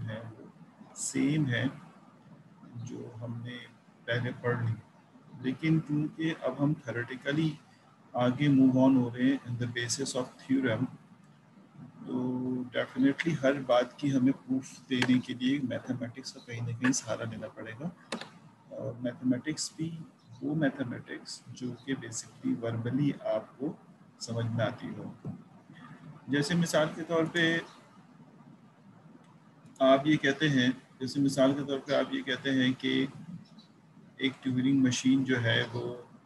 हैं वो सेम है जो हमने पहले पढ़ ली, लेकिन क्योंकि अब हम थ्योरेटिकली आगे मूव ऑन हो रहे हैं in the basis of theorem, तो डेफिनेटली हर बात की हमें प्रूफ देने के लिए मैथमेटिक्स का कहीं ना कहीं सहारा लेना पड़ेगा। और मैथमेटिक्स भी वो मैथमेटिक्स जो कि बेसिकली वर्बली आपको समझ में आती हो। जैसे मिसाल के तौर पे आप ये कहते हैं कि एक ट्यूरिंग मशीन जो है वो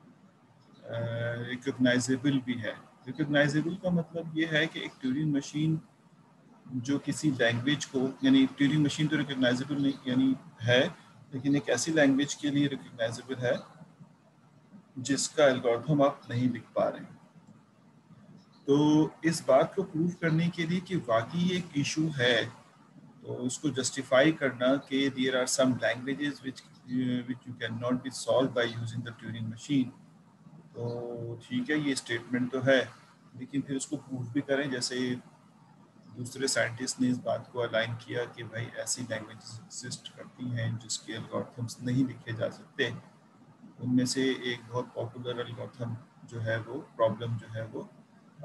रिकग्नाइजेबल भी है। रिकग्नाइजेबल का मतलब ये है कि एक ट्यूरिंग मशीन जो किसी लैंग्वेज को, यानी ट्यूरिंग मशीन तो रिकग्नाइजेबल नहीं यानी है, लेकिन एक ऐसी लैंग्वेज के लिए रिकग्नाइजेबल है जिसका एल्गोरिथम आप नहीं लिख पा रहे हैं। तो इस बात को प्रूव करने के लिए कि वाकई एक इशू है, तो उसको जस्टिफाई करना कि there are some languages which you can not be solve by using the Turing machine. तो ठीक है, ये स्टेटमेंट तो है, लेकिन फिर उसको प्रूव भी करें। जैसे दूसरे साइंटिस्ट ने इस बात को अलाइन किया कि भाई ऐसी लैंग्वेजेस एग्जिस्ट करती हैं जिसके एल्गोरिथम्स नहीं लिखे जा सकते। उनमें से एक बहुत पॉपुलर एल्गोरिथम जो है वो प्रॉब्लम जो है वो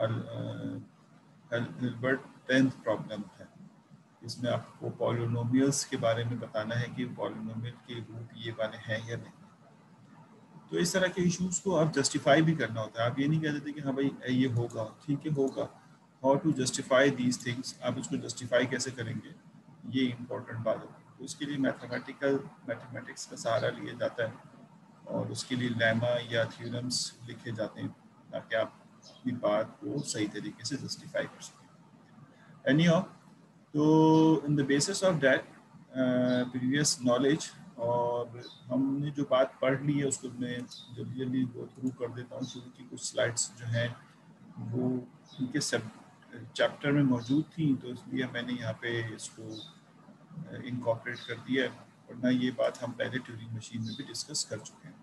हिल्बर्ट 10th प्रॉब्लम है। इसमें आपको पॉलिनोमियल्स के बारे में बताना है कि पॉलिनोमियल के रूट ये वाले हैं या नहीं। तो इस तरह के इश्यूज को आप जस्टिफाई भी करना होता है। आप ये नहीं कह देते कि हाँ भाई ये होगा, ठीक है होगा। How to justify these things, आप उसको जस्टिफाई कैसे करेंगे, ये इम्पोर्टेंट बात है। तो उसके लिए मैथमेटिक्स का सहारा लिया जाता है और उसके लिए लेमा या थ्योरम्स लिखे जाते हैं ताकि आप अपनी बात को सही तरीके से जस्टिफाई कर सकें। एनीहाउ, तो in the basis of that previous knowledge, और हमने जो बात पढ़ ली है उसको मैं जल्दी जल्दी गो थ्रू कर देता हूँ, क्योंकि कुछ स्लाइड्स जो हैं वो उनके सब चैप्टर में मौजूद थी, तो इसलिए मैंने यहाँ पे इसको इनकॉर्पोरेट कर दिया है, वरना ये बात हम पहले ट्यूरिंग मशीन में भी डिस्कस कर चुके हैं।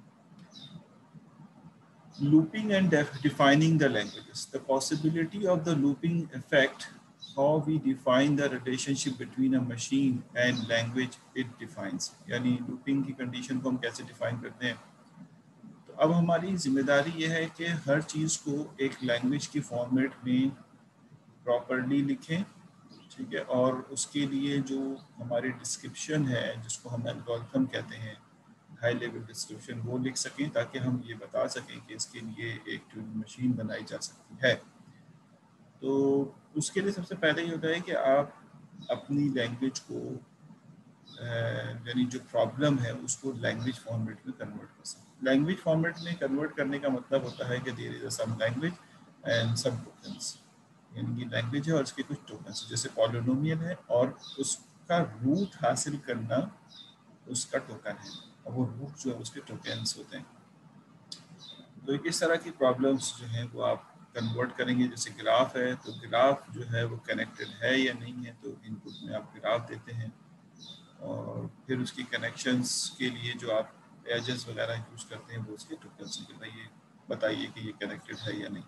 Looping and defining the languages. The possibility of the looping affect how we define the relationship between a machine and language it defines. यानी looping की condition को हम कैसे define करते हैं। तो अब हमारी जिम्मेदारी यह है कि हर चीज़ को एक language की फॉर्मेट में प्रॉपरली लिखें, ठीक है, और उसके लिए जो हमारी डिस्क्रिप्शन है जिसको हम एल्गोरिथम कहते हैं, हाई लेवल डिस्क्रिप्शन, वो लिख सकें ताकि हम ये बता सकें कि इसके लिए एक ट्यूरिंग मशीन बनाई जा सकती है। तो उसके लिए सबसे पहले ये होता है कि आप अपनी लैंग्वेज को यानी जो प्रॉब्लम है उसको लैंग्वेज फॉर्मेट में कन्वर्ट कर सकते। लैंग्वेज फॉर्मेट में कन्वर्ट करने का मतलब होता है कि there is some language and some tokens, यानी कि लैंग्वेज है और उसके कुछ टोकन्स, जैसे पॉलिनोमियल है और उसका रूट हासिल करना उसका टोकन है, और वो रूट जो है उसके टोकन्स होते हैं। तो इस तरह की प्रॉब्लम्स जो हैं वो आप कन्वर्ट करेंगे। जैसे ग्राफ है, तो ग्राफ जो है वो कनेक्टेड है या नहीं है, तो इनपुट में आप ग्राफ देते हैं और फिर उसकी कनेक्शंस के लिए जो आप एजेस वगैरह यूज करते हैं वो उसके टोकन्स के बताइए कि ये कनेक्टेड है या नहीं।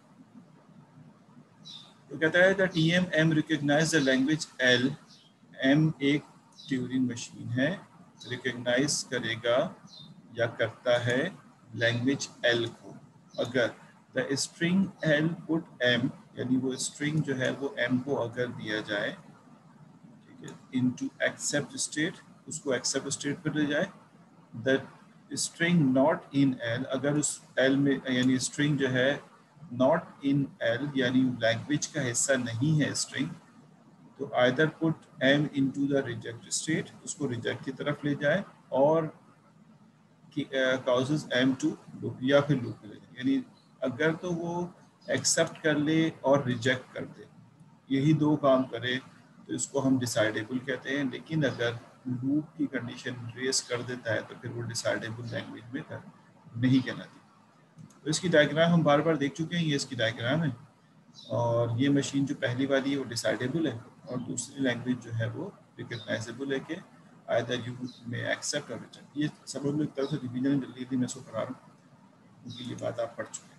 तो कहता है that TM recognize the language L। M एक ट्यूरिंग मशीन है, रिकग्नाइज करेगा या करता है लैंग्वेज L को अगर the string L put M, यानी वो स्ट्रिंग जो है वो M को अगर दिया जाए, ठीक है, इनटू एक्सेप्ट स्टेट, उसको एक्सेप्ट स्टेट पर ले जाए। The string not in L, अगर उस L में यानी स्ट्रिंग जो है नॉट इन L यानी लैंग्वेज का हिस्सा नहीं है स्ट्रिंग, तो either put M into the reject state, उसको रिजेक्ट की तरफ ले जाए, और causes M टू लूप, या फिर लूप ले जाए। यानी अगर तो वो एक्सेप्ट कर ले और रिजेक्ट कर दे, यही दो काम करे तो इसको हम डिसाइडेबल कहते हैं। लेकिन अगर लूप की कंडीशन रेस कर देता है तो फिर वो डिसाइडेबल लैंग्वेज में नहीं कहलाती। तो इसकी डायग्राम हम बार बार देख चुके हैं, ये इसकी डायग्राम है, और ये मशीन जो पहली वाली है वो डिसाइडेबल है और दूसरी लैंग्वेज जो है वो रिकग्नाइजेबल है कि आइदर यू में एक्सेप्ट और रिजेक्ट। ये सब लोग एक तरह से रिवीजन जल्दी जल्दी मैं इसको पढ़ा रहा हूँ क्योंकि ये बात आप पढ़ चुके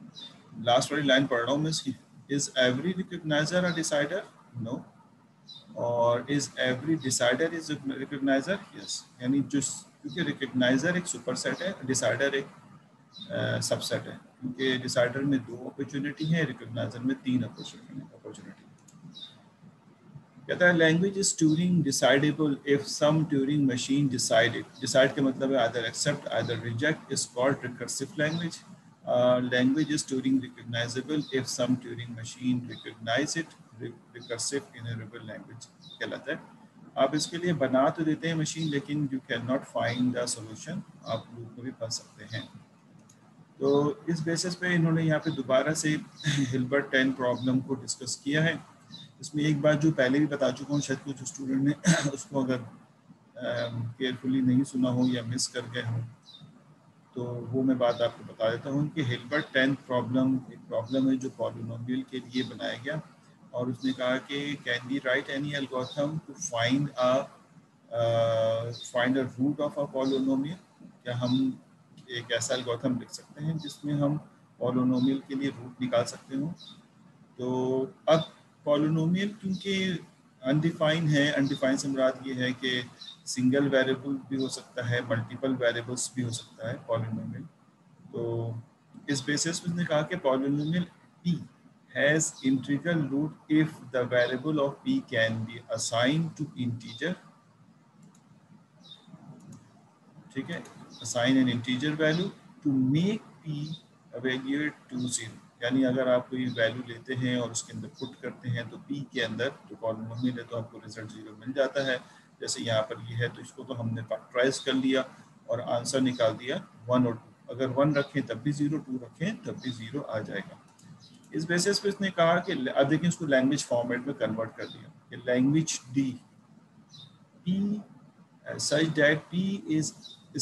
हैं। लास्ट वाली लाइन पढ़ रहा हूँ मैं इसकी, is every recognizer a decider? No, और is every decider is recognizer, yes, यानी जो, क्योंकि रिकग्नाइजर एक सुपरसेट है, डिसाइडर एक सबसेट है, क्योंकि डिसाइडर में 2 अपॉर्चुनिटी है, रिकग्नाइजर में 3 अपॉर्चुनिटी। कहता है language is Turing decidable if some Turing machine decided, decide का मतलब है either accept either reject, is called recursive language. Language is Turing recognizable if some Turing machine recognize it, recursive enumerable language कहलाता है। आप इसके लिए बना तो देते हैं मशीन, लेकिन you can not find the solution, आप लूप में भी फंस सकते हैं। तो इस बेसिस पे इन्होंने यहाँ पे दोबारा से हिल्बर्ट 10 प्रॉब्लम को डिस्कस किया है। इसमें एक बात जो पहले भी बता चुका हूँ, शायद कुछ स्टूडेंट ने उसको अगर केयरफुली नहीं सुना हो या मिस कर गए हों, तो वो मैं बात आपको बता देता हूँ कि हिल्बर्ट 10 प्रॉब्लम एक प्रॉब्लम है जो पॉलिनोमियल के लिए बनाया गया, और उसने कहा कि can we write any algorithm to find a root of a polynomial, क्या हम एक ऐसा एल्गोरिथम लिख सकते हैं जिसमें हम पॉलिनोमियल के लिए रूट निकाल सकते हो। तो अब पॉलिनोमियल क्योंकि अनडिफाइंड है, अनडिफाइंड से मुराद ये है कि सिंगल वेरिएबल भी हो सकता है, मल्टीपल वेरिएबल्स भी हो सकता है पॉलिनोमियल। तो इस बेसिस पे उसने कहा कि polynomial p has integral root if the variable of p can be assigned to integer, ठीक है, assign an integer value to make p evaluate to 0, यानी अगर आप कोई वैल्यू लेते हैं और उसके अंदर पुट करते हैं तो p के अंदर तो पॉलिनोमियल है तो आपको रिजल्ट 0 मिल जाता है। जैसे यहाँ पर ये है तो इसको तो हमने फैक्टराइज कर लिया और आंसर निकाल दिया 1 और 2, अगर 1 रखें तब भी 0, 2 रखें तब भी 0 आ जाएगा। इस बेसिस पे इसने कहा कि अब देखिए इसको लैंग्वेज फॉर्मेट में कन्वर्ट कर दिया कि language d p such that p is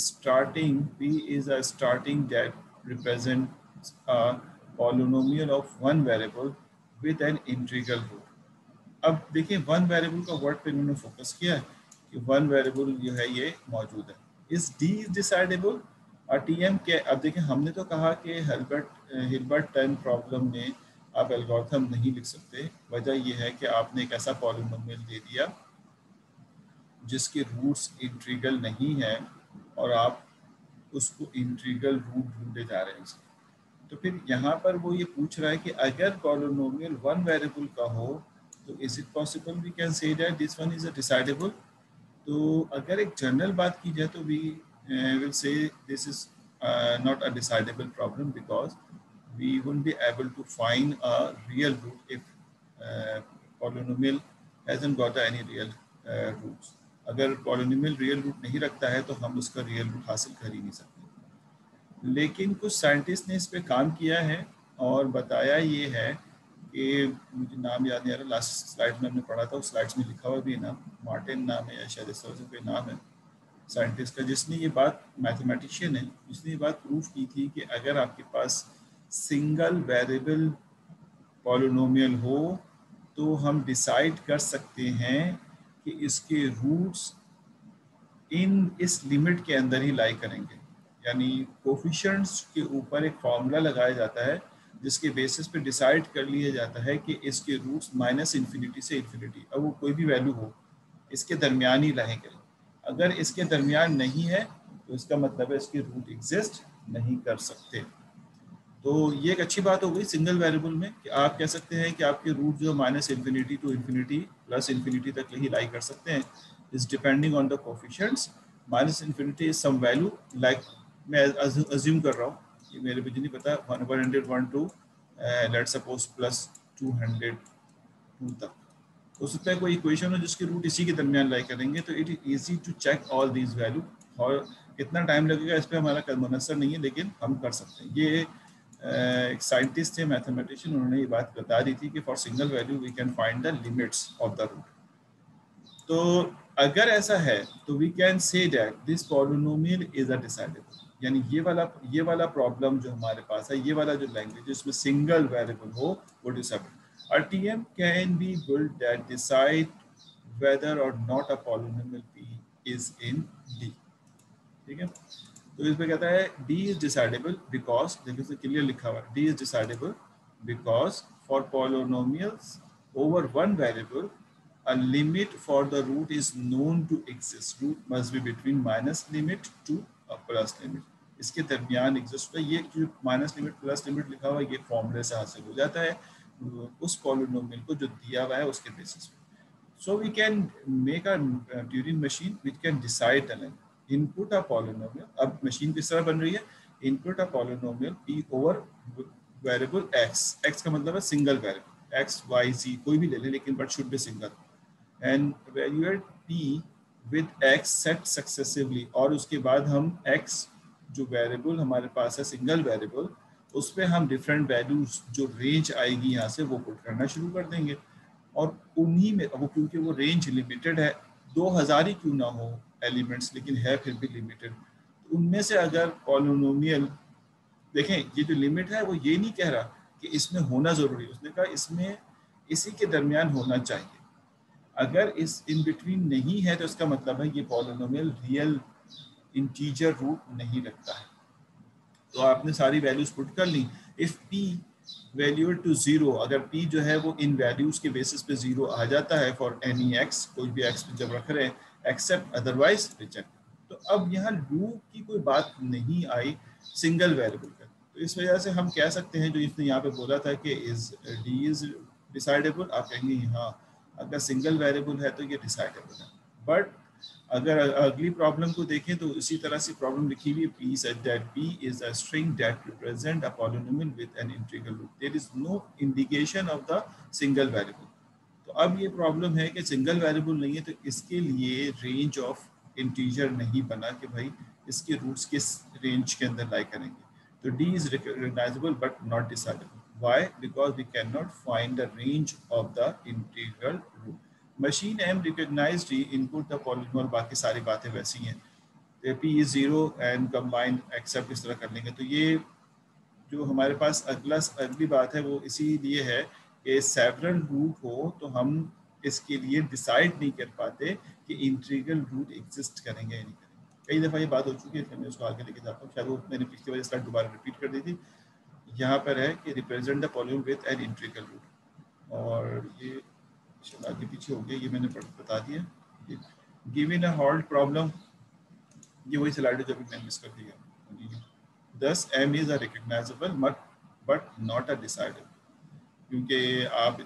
a starting that represents a polynomial of one variable with an integral root। अब देखिए वन वेरिएबल का वर्ड पे इन्होंने फोकस किया है कि वन वेरिएबल जो है ये मौजूद है। इस डी इज डिसाइडेबल और टी एम के, अब देखिए हमने तो कहा कि हिल्बर्ट 10 प्रॉब्लम में आप एल्गोरिथम नहीं लिख सकते, वजह यह है कि आपने एक ऐसा पॉलिनोमियल दे दिया जिसके रूट्स इंटीग्रल नहीं है और आप उसको इंटीग्रल रूट ढूंढे जा रहे हैं। तो फिर यहाँ पर वो ये पूछ रहा है कि अगर पॉलिनोमियल वन वेरिएबल का हो तो is it possible we can say that this one is a decidable. तो अगर एक जनरल बात की जाए तो we will say this is not a decidable problem because we wouldn't be able to find a real root if polynomial hasn't got any real roots. अगर polynomial real root नहीं रखता है तो हम उसका रियल रूट हासिल कर ही नहीं सकते। लेकिन कुछ साइंटिस्ट ने इस पे काम किया है और बताया ये है कि मुझे नाम याद नहीं आ रहा, लास्ट स्लाइड में हमने पढ़ा था, उस स्लाइड्स में लिखा हुआ भी है नाम, मार्टिन नाम है या शायद इस तरह से कोई नाम है साइंटिस्ट का, जिसने ये बात, मैथमेटिशियन है, जिसने ये बात प्रूव की थी कि अगर आपके पास सिंगल वेरिएबल पॉलिनोमियल हो तो हम डिसाइड कर सकते हैं कि इसके रूट्स इस लिमिट के अंदर ही लाई करेंगे। यानी कोफिशिएंट्स के ऊपर एक फार्मूला लगाया जाता है जिसके बेसिस पे डिसाइड कर लिया जाता है कि इसके रूट्स -इन्फिनिटी से इन्फिनिटी, अब वो कोई भी वैल्यू हो, इसके दरमियान ही रहेंगे। अगर इसके दरमियान नहीं है तो इसका मतलब है इसके रूट एग्जिस्ट नहीं कर सकते। तो ये एक अच्छी बात हो गई सिंगल वेरिएबल में कि आप कह सकते हैं कि आपके रूट जो -infinity to infinity plus infinity तक ही लाई कर सकते हैं, is depending on the coefficients. -Infinity is some value, like मैं अज्यूम कर रहा हूँ, ये मेरे मुझे नहीं पता, 1/100 टू लेट्स सपोज +202 तक हो सकता है कोई इक्वेशन हो जिसके रूट इसी के दरमियान लाई करेंगे। तो it is easy to check all these value, और कितना टाइम लगेगा इस पर हमारा कल मुनसर नहीं है, लेकिन हम कर सकते हैं। ये एक साइंटिस्ट थे, मैथमेटिशियन, उन्होंने ये बात बता दी थी कि for single value we can find the limits of the root. तो अगर ऐसा है तो we can say that this polynomial is a decidable, यानी ये वाला प्रॉब्लम जो हमारे पास है, ये वाला जो लैंग्वेज जिसमें सिंगल वेरिएबल हो वो decidable. RTM can be built that decide whether or not a polynomial p is in D। ठीक है, तो इसमें कहता है D is decidable because, देखिए इसमें क्लियर लिखा हुआ है, D is decidable because for polynomials over one variable a limit for the root is known to exist. Root must be between minus limit to a plus limit. इसके दरमियान exist है। ये जो माइनस लिमिट प्लस लिमिट लिखा हुआ है ये फॉर्मूले से हासिल हो जाता है उस पॉलिनोमियल को जो दिया हुआ है उसके बेसिस पे। So we can make a Turing machine which can decide the length. Input a polynomial. अब machine किस तरह बन रही है? Input a polynomial p over variable x. X का मतलब है single variable. X, Y, Z कोई भी ले ले लेकिन but should be single. And evaluate p with x set successively. और उसके बाद हम x जो वेरिएबल हमारे पास है सिंगल वेरिएबल उस पर हम डिफरेंट वैल्यूज जो रेंज आएगी यहाँ से वो पुट करना शुरू कर देंगे और उन्हीं में वो क्योंकि वो रेंज लिमिटेड है 2000 ही क्यों ना हो एलिमेंट्स लेकिन है फिर भी लिमिटेड तो उनमें से अगर पॉलिनोमियल देखें ये जो लिमिट है वो ये नहीं कह रहा कि इसमें होना ज़रूरी है उसने कहा इसमें इसी के दरमियान होना चाहिए अगर इस इन बिटवीन नहीं है तो इसका मतलब है ये पॉलिनोमियल रियल इंटीजर रूट नहीं रखता है तो आपने सारी वैल्यूज पुट कर ली इफ p वैल्यू टू 0 अगर p जो है वो इन वैल्यूज के बेसिस पे 0 आ जाता है फॉर एनी x कोई भी x जब रख रहे हैं एक्सेप्ट अदरवाइज रिजेक्ट तो अब यहाँ लूप की कोई बात नहीं आई सिंगल वेरिएबल का तो इस वजह से हम कह सकते हैं जो इसने यहाँ पे बोला था कि इज d इज डिसाइडेबल आप कहेंगे हाँ अगर सिंगल वेरिएबल है तो ये डिसाइडेबल है बट अगर अगली प्रॉब्लम को देखें तो इसी तरह से प्रॉब्लम लिखी हुई है p said that p is a string that represent a polynomial with an integral root there is no indication of the single variable तो अब ये प्रॉब्लम है कि सिंगल वेरिएबल नहीं है तो इसके लिए रेंज ऑफ इंटीजर नहीं बना कि भाई इसके रूट्स किस रेंज के अंदर लाई करेंगे तो d is recognizable but not decidable why because we cannot find the range of the integral root machine M recognized ही इनपुट द पॉलिनोमियल बाकी सारी बातें वैसी हैं p is 0 and combined accept इस तरह कर लेंगे तो ये जो हमारे पास अगली बात है वो इसीलिए है कि सेवरल रूट हो तो हम इसके लिए डिसाइड नहीं कर पाते कि इंटीग्रल रूट एग्जिस्ट करेंगे या नहीं करेंगे कई दफ़ा ये बात हो चुकी है मैं उसको आगे लेके जाता हूँ शायद वो मैंने पिछली बार स्लाइड दोबारा रिपीट कर दी थी यहाँ पर है कि represent the polynomial with an integral root और ये आगे पीछे हो गया ये मैंने बता दिया गिवन अ हॉल्ड प्रॉब्लम ये वही स्लाइड है जो मैंने मिस कर दिया दस m is a recognizable but not a decidable क्योंकि आप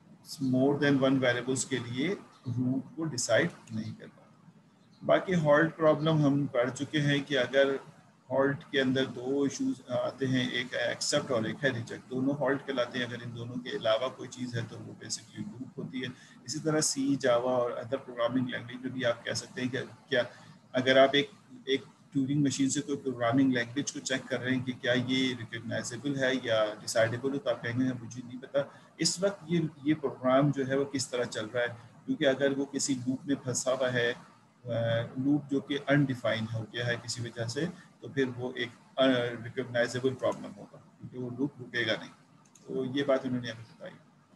मोर देन वन वेरिएबल्स के लिए रूट को डिसाइड नहीं कर पाते बाकी हॉल्ड प्रॉब्लम हम पढ़ चुके हैं कि अगर हॉल्ट के अंदर दो इश्यूज आते हैं एक है एक्सेप्ट और एक है रिजेक्ट दोनों हॉल्ट कहलाते हैं अगर इन दोनों के अलावा कोई चीज़ है तो वो बेसिकली लूप होती है इसी तरह सी जावा और अदर प्रोग्रामिंग लैंग्वेज में भी आप कह सकते हैं कि क्या अगर आप एक ट्यूरिंग मशीन से कोई प्रोग्रामिंग लैंग्वेज को चेक कर रहे हैं कि क्या ये रिकॉग्नाइजेबल है या डिसाइडेबल है तो आप कहेंगे मुझे नहीं पता इस वक्त ये प्रोग्राम जो है वो किस तरह चल रहा है क्योंकि अगर वो किसी लूप में फंसा हुआ है लूप जो कि अनडिफाइंड हो गया है किसी वजह से तो फिर वो एक रिकॉग्नाइजेबल प्रॉब्लम होगा क्योंकि वो लूप रुकेगा नहीं तो ये बात उन्होंने हमें बताई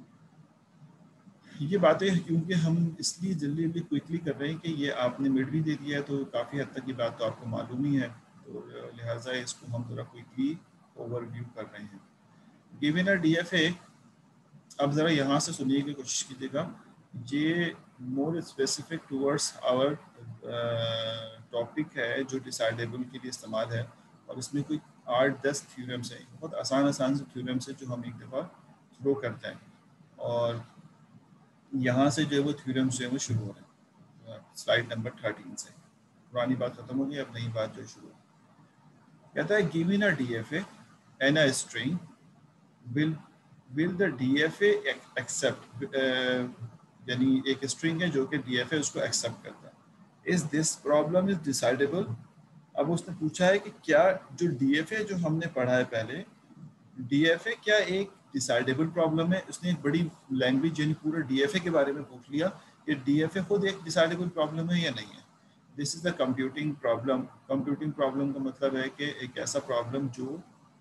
ये बातें क्योंकि हम इसलिए जल्दी जल्दी क्विकली कर रहे हैं कि ये आपने मिड भी दे दिया है तो काफ़ी हद तक की बात तो आपको मालूम ही है तो लिहाजा इसको हम थोड़ा क्विकली ओवरव्यू कर रहे हैं गिवन अ डीएफए अब ज़रा यहाँ से सुनिए की कोशिश कीजिएगा ये more specific towards our topic है जो डिसाइडेबल के लिए इस्तेमाल है और इसमें कोई 8-10 थ्योरम्स हैं बहुत आसान से थ्योरम्स है जो हम एक दफ़ा थ्रो करते हैं और यहाँ से जो है वो थ्योरम्स जो है वो शुरू हो रहे हैं स्लाइड नंबर 13 से पुरानी बात खत्म हो गई अब नई बात जो शुरू कहता है given a DFA and a string will the DFA accept यानी एक स्ट्रिंग है जो कि DFA उसको एक्सेप्ट करता है is this problem is decidable अब उसने पूछा है कि क्या जो DFA जो हमने पढ़ा है पहले DFA क्या एक डिसाइडेबल प्रॉब्लम है उसने एक बड़ी लैंग्वेज यानी पूरा DFA के बारे में पूछ लिया कि DFA खुद एक डिसाइडेबल प्रॉब्लम है या नहीं है this is the computing problem का मतलब है कि एक ऐसा प्रॉब्लम जो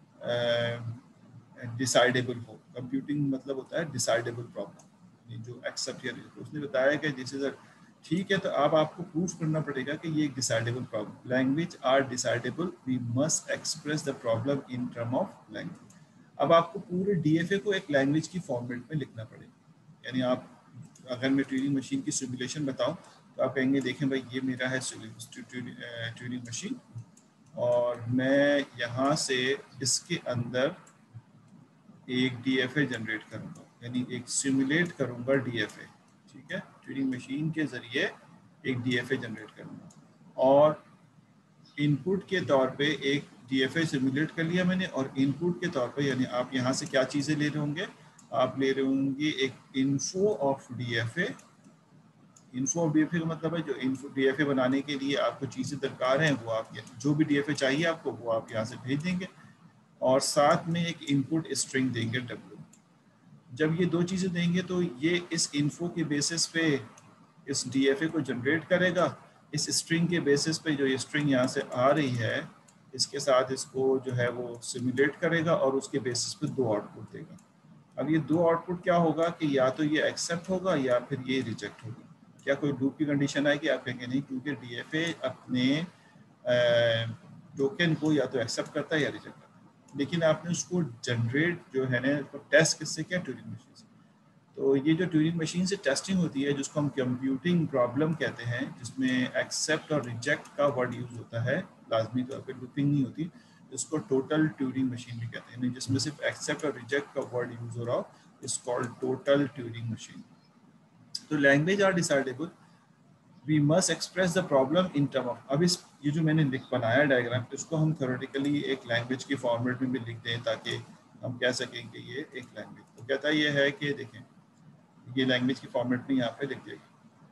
डिसाइडेबल हो कंप्यूटिंग मतलब होता है डिसाइडेबल प्रॉब्लम जो एक्सेप्ट या उसने बताया कि दिस इज ठीक है तो अब आपको प्रूफ करना पड़ेगा कि ये एक decidable problem language are decidable we must express the problem in term of language अब आपको पूरे डीएफए को एक लैंग्वेज की फॉर्मेट में लिखना पड़ेगा यानी आप अगर मैं ट्यूरिंग मशीन की सिमुलेशन बताऊं तो आप कहेंगे देखें भाई ये मेरा है ट्यूरिंग मशीन, और मैं यहाँ से इसके अंदर एक DFA जनरेट करूँगा, यानी एक सिमुलेट करूँगा DFA। ठीक है, ट्यूरिंग मशीन के ज़रिए एक DFA जनरेट करूँगा, और इनपुट के तौर पे एक DFA सिमुलेट कर लिया मैंने, और इनपुट के तौर पे यानी आप यहाँ से क्या चीज़ें ले रहे होंगे, आप ले रहे होंगे एक info of DFA। Info of DFA का मतलब है जो इन्फो DFA बनाने के लिए आपको चीज़ें दरकार हैं वो आप जो भी DFA चाहिए आपको वो आप यहाँ से भेज देंगे, और साथ में एक इनपुट स्ट्रिंग देंगे W। जब ये दो चीज़ें देंगे तो ये इस इन्फो के बेसिस पे इस DFA को जनरेट करेगा, इस स्ट्रिंग के बेसिस पे जो ये स्ट्रिंग यहाँ से आ रही है इसके साथ इसको जो है वो सिमुलेट करेगा, और उसके बेसिस पे दो आउटपुट देगा। अब ये दो आउटपुट क्या होगा कि या तो ये एक्सेप्ट होगा या फिर ये रिजेक्ट होगा। क्या कोई लूप की कंडीशन आएगी? आप कहेंगे नहीं, क्योंकि DFA अपने टोकन को या तो एक्सेप्ट करता है या रिजेक्ट करता है। लेकिन आपने उसको जनरेट जो है ना उसको टेस्ट किससे किया? ट्यूरिंग मशीन से। तो ये जो ट्यूरिंग मशीन से टेस्टिंग होती है जिसको हम कंप्यूटिंग प्रॉब्लम कहते हैं, जिसमें एक्सेप्ट और रिजेक्ट का वर्ड यूज होता है, लाजमी तौर पर लूपिंग नहीं होती, इसको टोटल ट्यूरिंग मशीन भी कहते हैं, जिसमें सिर्फ एक्सेप्ट और रिजेक्ट का वर्ड यूज हो रहा हो, is called total Turing machine. तो language are decidable, we must express the problem in term of. अब इस ये जो मैंने लिख बनाया डायग्राम, इसको हम थ्योरेटिकली एक लैंग्वेज के फॉर्मेट में भी लिख दें ताकि हम कह सकें कि ये एक लैंग्वेज। तो कहता ये है कि देखें ये लैंग्वेज के फॉर्मेट में यहाँ पे लिख देगा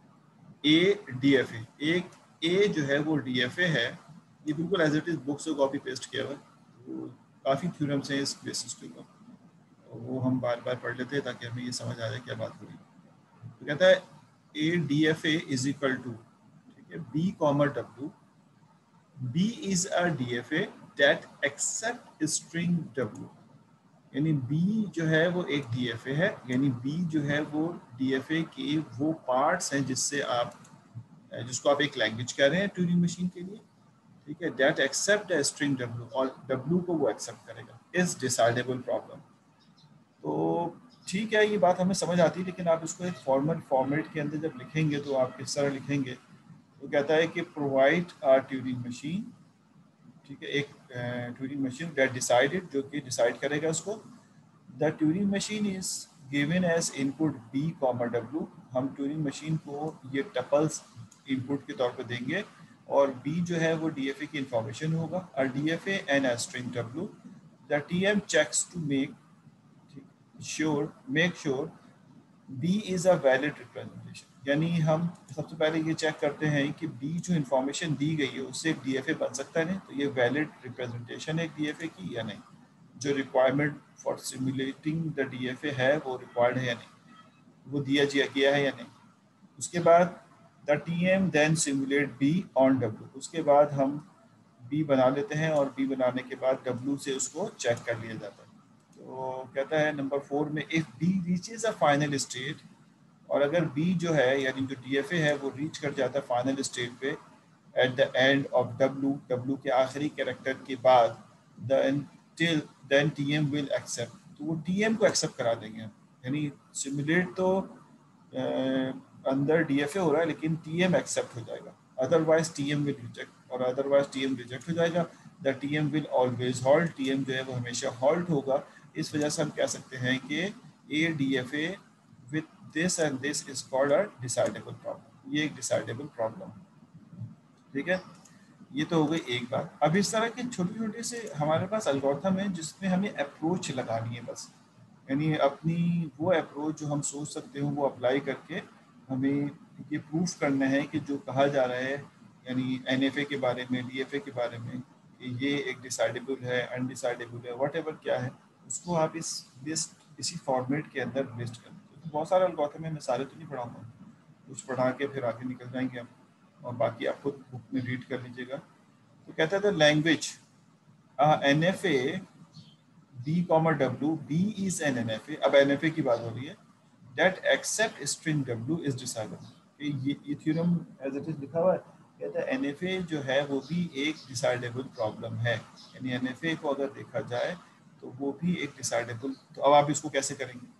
DFA। एक ए जो है वो DFA है, ये बिल्कुल एज इट इज बुक से कॉपी पेस्ट किया हुआ है, वो काफ़ी थ्योरम्स हैं इस बेसिस के ऊपर, वो हम बार बार पढ़ लेते हैं ताकि हमें ये समझ आ जाए क्या बात हो रही है। तो कहता है DFA इज इक्वल टू, ठीक है, B comma W। B is a DFA that accept string W, यानी B जो है वो एक DFA है, यानी B जो है वो DFA के वो पार्ट्स हैं जिससे आप जिसको आप एक लैंग्वेज कह रहे हैं ट्यूरिंग मशीन के लिए, ठीक है, that accept a string W, और W को वो एक्सेप्ट करेगा, इज डिसाइडेबल प्रॉब्लम। तो ठीक है, ये बात हमें समझ आती है, लेकिन आप इसको एक फॉर्मल फॉर्मेट के अंदर जब लिखेंगे तो आप किस तरह लिखेंगे? तो कहता है कि प्रोवाइड आ ट्यूरिंग मशीन, ठीक है, एक ट्यूरिंग मशीन दैट डिसाइडेड, जो कि डिसाइड करेगा उसको। The Turing machine is given as input B comma W। हम ट्यूरिंग मशीन को ये टपल्स इनपुट के तौर पर देंगे, और B जो है वो DFA की इंफॉर्मेशन होगा, और DFA and a string W। The TM checks to make sure B is a valid representation, यानी हम सबसे पहले ये चेक करते हैं कि B जो इंफॉर्मेशन दी गई है उससे एक DFA बन सकता है नहीं, तो ये वैलिड रिप्रेजेंटेशन है एक DFA की या नहीं, जो requirement for simulating the DFA है वो रिक्वायर्ड है या नहीं, वो दिया गया है या नहीं। उसके बाद the TM then simulate B on W, उसके बाद हम B बना लेते हैं, और B बनाने के बाद W से उसको चेक कर लिया जाता है। तो कहता है नंबर 4 में, if B reaches a final state, और अगर B जो है यानी जो DFA है वो रीच कर जाता है फाइनल स्टेट पे at the end of W के आखिरी कैरेक्टर के बाद, देन TM विल एक्सेप्ट, तो वो TM को एक्सेप्ट करा देंगे। यानी सिमुलेट तो अंदर DFA हो रहा है लेकिन TM एक्सेप्ट हो जाएगा, अदरवाइज TM विल रिजेक्ट, और अदरवाइज TM रिजेक्ट हो जाएगा। The TM will always halt, TM जो है वो हमेशा हॉल्ट होगा। इस वजह से हम कह सकते हैं कि A DFA with this and this is called a decidable problem, ये एक डिसाइडेबल प्रॉब्लम है, ठीक है। ये तो हो गई एक बात। अब इस तरह के छोटे छोटे से हमारे पास एल्गोरिथम है जिसमें हमें अप्रोच लगानी है बस, यानी अपनी वो अप्रोच जो हम सोच सकते हो वो अप्लाई करके हमें ये प्रूफ करना है कि जो कहा जा रहा है यानी NFA के बारे में, DFA के बारे में, कि ये एक डिसाइडेबल है, अनडिसाइडेबल है, व्हाटएवर क्या है, उसको आप इस लिस्ट इसी फॉर्मेट के अंदर लिस्ट कर दीजिए। तो बहुत सारे एल्गोरिथम है, मैं सारे तो नहीं पढ़ाऊँगा, कुछ पढ़ा के फिर आगे निकल जाएंगे हम, और बाकी आप खुद बुक में रीड कर लीजिएगा। तो कहता था language NFA B comma W, B is an NFA, अब NFA की बात हो रही है, that accept string W is decidable। ये थ्योरम एज इट इज लिखा हुआ है, कहता है NFA जो है वो भी एक डिसाइडेबल प्रॉब्लम है, यानी NFA को अगर देखा जाए तो वो भी एक डिसाइडेबल। तो अब आप इसको कैसे करेंगे?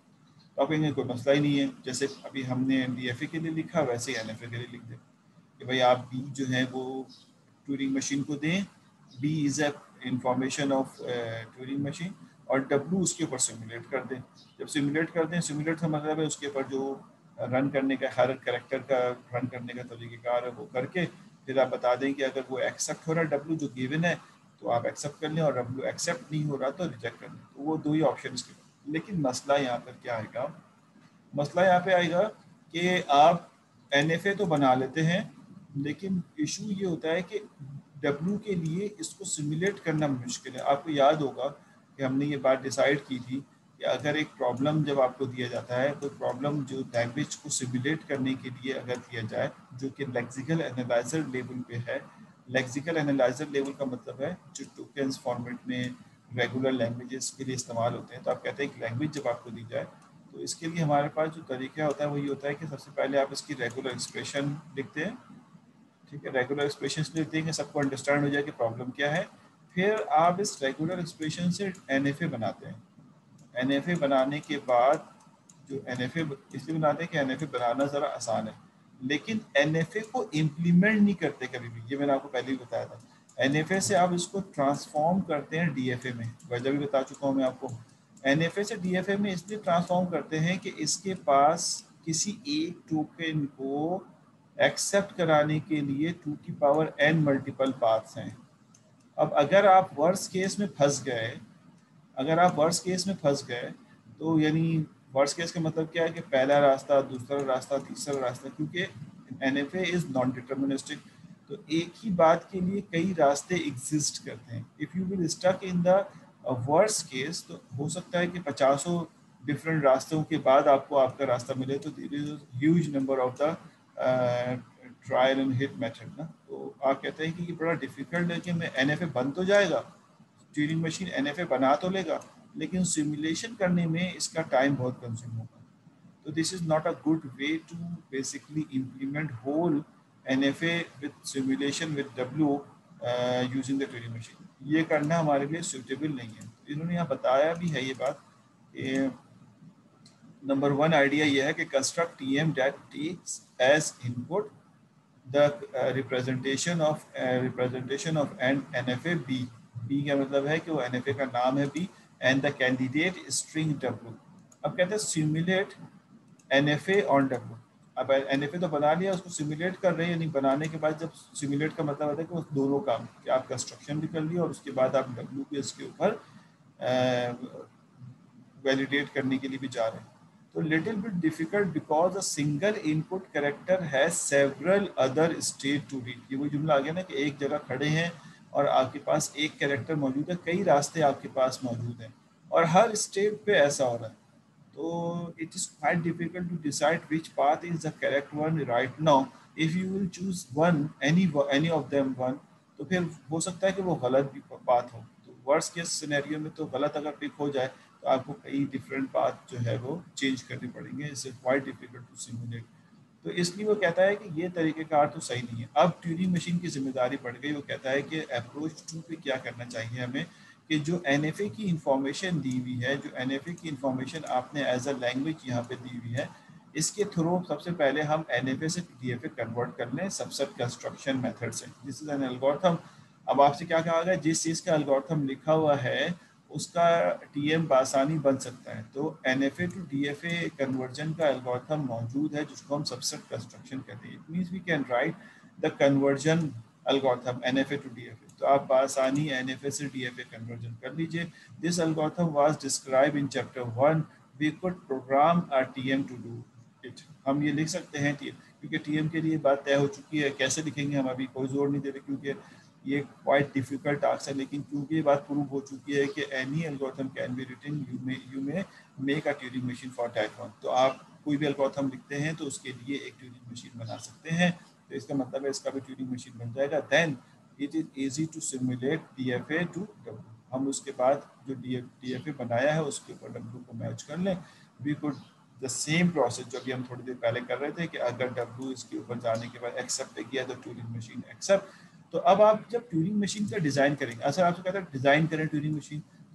तो आप कहेंगे कोई मसला ही नहीं है, जैसे अभी हमने DFA के लिए लिखा वैसे ही NFA के लिए लिख दें कि भाई आप B जो है वो ट्यूरिंग मशीन को दें, B is a information of Turing machine, और W उसके ऊपर सिमुलेट कर दें। जब सिमुलेट कर दें, सिमुलेट का मतलब है उसके ऊपर जो रन करने का हर करेक्टर का रन करने का तरीक़ेकार है वो करके फिर आप बता दें कि अगर वो एक्सेप्ट हो रहा है W जो गिवन है तो आप एक्सेप्ट कर लें, और W एक्सेप्ट नहीं हो रहा तो रिजेक्ट कर लें। तो वो दो ही ऑप्शन इसके। लेकिन मसला यहाँ पर क्या आएगा, मसला यहाँ पे आएगा कि आप NFA तो बना लेते हैं, लेकिन इशू ये होता है कि W के लिए इसको सिमुलेट करना मुश्किल है। आपको याद होगा कि हमने ये बात डिसाइड की थी कि अगर एक प्रॉब्लम जब आपको दिया जाता है, तो प्रॉब्लम जो लैंग्वेज को सिमुलेट करने के लिए अगर दिया जाए, जो कि लेक्सिकल एनालाइजर लेवल पे है। लेक्सिकल एनालाइजर लेवल का मतलब है जो टोकन्स फॉर्मेट में रेगुलर लैंग्वेजेस के लिए इस्तेमाल होते हैं। तो आप कहते हैं कि लैंग्वेज जब आपको दी जाए तो इसके लिए हमारे पास जो तरीका होता है वो ये होता है कि सबसे पहले आप इसकी रेगुलर एक्सप्रेशन लिखते हैं, ठीक है। रेगुलर एक्सप्रेशन लिखते हैं कि सबको अंडरस्टैंड हो जाए कि प्रॉब्लम क्या है। फिर आप इस रेगुलर एक्सप्रेशन से NFA बनाते हैं। NFA बनाने के बाद जो NFA इसलिए बनाते हैं कि NFA बनाना ज़रा आसान है, लेकिन NFA को इम्प्लीमेंट नहीं करते कभी भी, ये मैंने आपको पहले ही बताया था। NFA से आप इसको ट्रांसफॉर्म करते हैं DFA में, वजह भी बता चुका हूँ मैं आपको। NFA से DFA में इसलिए ट्रांसफॉर्म करते हैं कि इसके पास किसी एक टोकन को एक्सेप्ट कराने के लिए 2 की पावर n मल्टीपल पाथ्स हैं। अब अगर आप वर्स केस में फंस गए, तो यानी वर्स केस का मतलब क्या है कि पहला रास्ता, दूसरा रास्ता, तीसरा रास्ता, क्योंकि NFA इज नॉन डिटर्मिनिस्टिक, तो एक ही बात के लिए कई रास्ते एग्जिस्ट करते हैं। If you will stuck in the worse case, तो हो सकता है कि 50 डिफरेंट रास्तों के बाद आपको आपका रास्ता मिले। तो there is huge number of the trial and hit method ना। तो आप कहते हैं कि ये बड़ा डिफिकल्ट है कि मैं NFA बन तो जाएगा, ट्यूरिंग मशीन NFA बना तो लेगा, लेकिन सिमुलेशन करने में इसका टाइम बहुत कंज्यूम होगा। तो this is not a good way to basically implement whole NFA with simulation with W using the Turing machine. ये करना हमारे लिए सूटेबल नहीं है। तो इन्होंने यहाँ बताया भी है ये बात। नंबर 1 आइडिया ये है कि construct TM that takes as input the representation of an NFA B। B का मतलब है कि वो NFA का नाम है B and the candidate string W। अब कहते हैं सिमुलेट NFA on W। अब NFA तो बना लिया, उसको सिमुलेट कर रहे हैं, यानी बनाने के बाद जब सिमुलेट का मतलब होता है कि वो दोनों काम कि आप कंस्ट्रक्शन भी कर लिया और उसके बाद आप W के इसके ऊपर वैलिडेट करने के लिए भी जा रहे हैं। तो little bit difficult because a single input character has several other state to read. ये वही जुमला आ गया ना कि एक जगह खड़े हैं और आपके पास एक कैरेक्टर मौजूद है, कई रास्ते आपके पास मौजूद हैं और हर स्टेट पे ऐसा हो रहा है। तो it is quite difficult to decide which path is the correct one right now. If you will choose one any of them one, तो फिर हो सकता है कि वो गलत भी पाथ हो। तो वर्स्ट केस सिनेरियो में तो गलत अगर पिक हो जाए तो आपको कई डिफरेंट पाथ जो है वो चेंज करने पड़ेंगे। It's quite difficult to simulate. तो इसलिए वो कहता है कि ये तरीक़ेकार तो सही नहीं है। अब ट्यूरिंग मशीन की जिम्मेदारी बढ़ गई। वो कहता है कि अप्रोच 2 पे क्या करना चाहिए हमें, कि जो NFA की इंफॉर्मेशन दी हुई है, जो NFA की इंफॉर्मेशन आपने एज अ लैंग्वेज यहाँ पे दी हुई है, इसके थ्रू सबसे पहले हम NFA से DFA कन्वर्ट कर लें सबसेट कंस्ट्रक्शन मेथड से। This is an algorithm. अब आपसे क्या कहा गया, जिस चीज़ का एल्गोरिथम लिखा हुआ है उसका TM बासानी बन सकता है। तो NFA टू DFA कन्वर्जन का एल्गोरिथम मौजूद है जिसको हम सबसेट कंस्ट्रक्शन कहते हैं। It means we can write the conversion algorithm NFA to DFA। तो आप बासानी NFA से DFA कन्वर्जन कर लीजिए। This algorithm was describe in chapter 1। We could program a TM to do it. हम ये लिख सकते हैं क्योंकि TM के लिए बात तय हो चुकी है। कैसे लिखेंगे हम अभी कोई जोर नहीं दे रहे क्योंकि ये क्वाइट डिफिकल्ट टास्क है, लेकिन क्योंकि ये बात प्रूव हो चुकी है कि any algorithm can be written, you may make a Turing machine for that one. तो आप कोई भी एल्गोरिथम लिखते हैं तो उसके लिए एक ट्यूरिंग मशीन बना सकते हैं। तो इसका मतलब है इसका भी ट्यूरिंग मशीन बन जाएगा। Then it is easy to simulate DFA to W। हम उसके बाद जो DFA बनाया है उसके ऊपर W को मैच कर लें। We could the same process जो अभी हम थोड़ी देर पहले कर रहे थे कि अगर W इसके ऊपर जाने के बाद एक्सेप्ट किया तो ट्यूरिंग मशीन एक्सेप्ट। तो अब आप जब ट्यूरिंग मशीन का डिज़ाइन करेंगे, अच्छा आपसे कहता है डिज़ाइन करें ट्यूरिंग मशीन,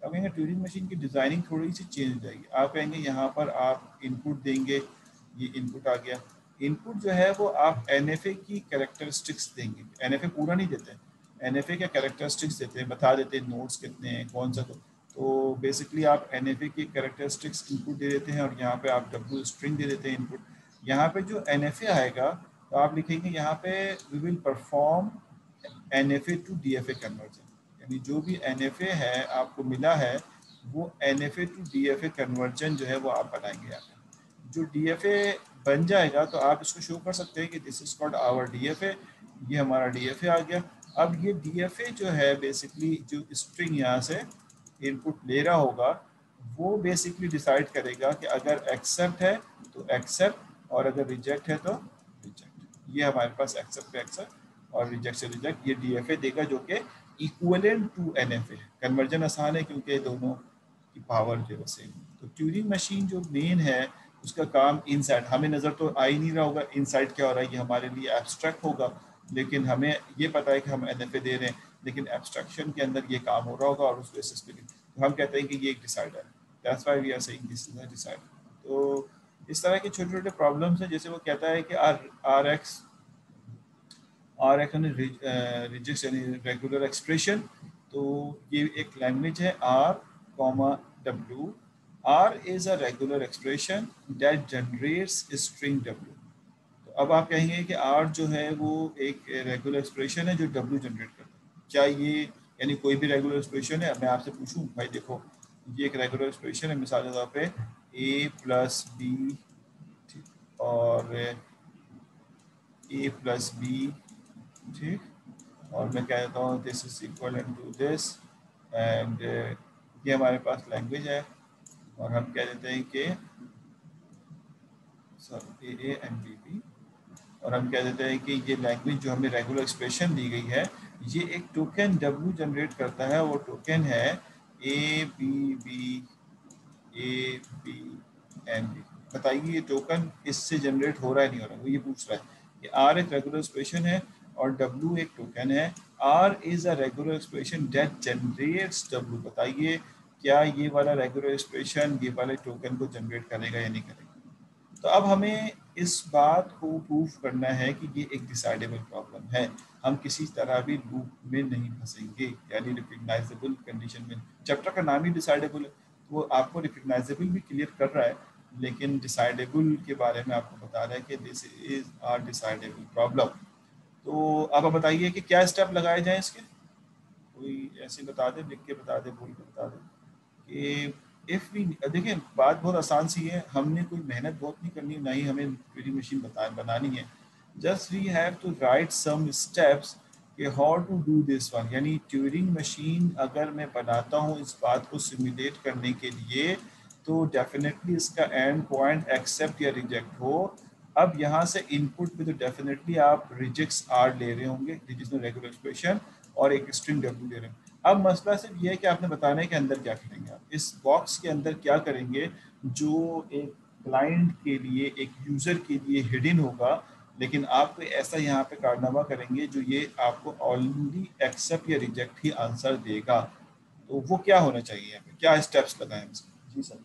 अब कहेंगे ट्यूरिंग मशीन की डिज़ाइनिंग थोड़ी सी चेंज हो जाएगी। आप कहेंगे यहाँ पर आप इनपुट देंगे, ये इनपुट आ गया। इनपुट जो है वो आप NFA की कैरेक्टरिस्टिक्स देंगे। NFA पूरा नहीं देते, NFA के कैरेक्टरिस्टिक्स देते हैं, बता देते हैं नोट्स कितने हैं, कौन सा। तो बेसिकली आप NFA की कैरेक्टरिस्टिक्स इनपुट दे देते हैं और यहाँ पे आप W स्ट्रिंग दे देते हैं इनपुट। यहाँ पे जो NFA आएगा तो आप लिखेंगे यहाँ पे we will perform NFA to DFA conversion, यानी जो भी NFA है आपको मिला है वो NFA टू DFA कन्वर्जन जो है वो आप बनाएंगे। यहाँ पे जो DFA बन जाएगा तो आप इसको शो कर सकते हैं कि this is called our DFA, ये हमारा DFA आ गया। अब ये DFA जो है बेसिकली जो स्ट्रिंग यहाँ से इनपुट ले रहा होगा वो बेसिकली डिसाइड करेगा कि अगर एक्सेप्ट है तो एक्सेप्ट और अगर रिजेक्ट है तो रिजेक्ट। ये हमारे पास एक्सेप्ट एक्सेप्ट और रिजेक्ट से रिजेक्ट, ये DFA देगा जो कि इक्वलेंट टू NFA है। कन्वर्जन आसान है क्योंकि दोनों की पावर जो है सेम। तो ट्यूरिंग मशीन जो मेन है उसका काम इनसाइड, हमें नज़र तो आ ही नहीं रहा होगा इनसाइड क्या हो रहा है, ये हमारे लिए एब्स्ट्रैक्ट होगा, लेकिन हमें ये पता है कि हम NFA दे रहे हैं, लेकिन एब्स्ट्रैक्शन के अंदर ये काम हो रहा होगा और उस बेसिस पे तो हम कहते हैं कि ये एक डिसाइडर है। That's why we are saying this is a decider. तो इस तरह के छोटे छोटे प्रॉब्लम्स हैं, जैसे वो कहता है कि RX रिजिक्स यानी रेगुलर एक्सप्रेशन। तो ये एक लैंग्वेज है R, W। R is a regular expression that generates string W। तो अब आप कहेंगे कि R जो है वो एक रेगुलर एक्सप्रेशन है जो W जनरेट करता है। क्या ये यानी कोई भी रेगुलर एक्सप्रेशन है? मैं आपसे पूछूं भाई देखो ये एक रेगुलर एक्सप्रेशन है, मिसाल के तौर पे A प्लस B और A प्लस B, ठीक, और मैं कह देता हूँ this is equal to this and ये हमारे पास लैंग्वेज है और हम कह देते हैं कि सॉरी A एंड B और हम कह देते हैं कि ये लैंग्वेज जो हमें रेगुलर एक्सप्रेशन दी गई है ये एक टोकन W जनरेट करता है। वो टोकन है A B एंड B। बताइए ये टोकन इससे जनरेट हो रहा है नहीं हो रहा है, वो ये पूछ रहा है कि R एक रेगुलर एक्सप्रेशन है और W एक टोकन है। R is a regular expression that generates W। बताइए क्या ये वाला रेगुलर एक्सप्रेशन ये वाले टोकन को जनरेट करेगा या नहीं करेगा। तो अब हमें इस बात को प्रूव करना है कि ये एक डिसाइडेबल प्रॉब्लम है, हम किसी तरह भी लूप में नहीं फंसेंगे, यानी रिकग्नाइजेबल कंडीशन में। चैप्टर का नाम ही डिसाइडेबल है, तो वो आपको रिकग्नाइजेबल भी क्लियर कर रहा है, लेकिन डिसाइडेबल के बारे में आपको बता रहा है कि this is our decidable problem. तो अब आप बताइए कि क्या स्टेप लगाए जाएं इसके, कोई ऐसे बता दे, लिख के बता दे, बोल के बता दे कि इफ़ वी। देखिए बात बहुत आसान सी है, हमने कोई मेहनत बहुत नहीं करनी, ना ही हमें ट्यूरिंग मशीन बनानी है। Just we have to write some steps कि how to do this one. यानी ट्यूरिंग मशीन अगर मैं बनाता हूँ इस बात को सिमुलेट करने के लिए तो डेफिनेटली इसका एंड पॉइंट एक्सेप्ट या रिजेक्ट हो। अब यहाँ से इनपुट में तो डेफिनेटली आप रिजेक्ट्स आर ले रहे होंगे, रिजेक्ट्स रेगुलर एक्सप्रेशन और एक स्ट्रिंग W ले रहे हैं। अब मसला सिर्फ ये है कि आपने बताना है कि अंदर क्या करेंगे, आप इस बॉक्स के अंदर क्या करेंगे जो एक क्लाइंट के लिए, एक यूज़र के लिए हिडन होगा, लेकिन आप कोई ऐसा यहाँ पे कारनामा करेंगे जो ये आपको ऑलरेडी एक्सेप्ट या रिजेक्ट ही आंसर देगा। तो वो क्या होना चाहिए, यहाँ पे क्या स्टेप्स लगाएं इसमें? जी सर।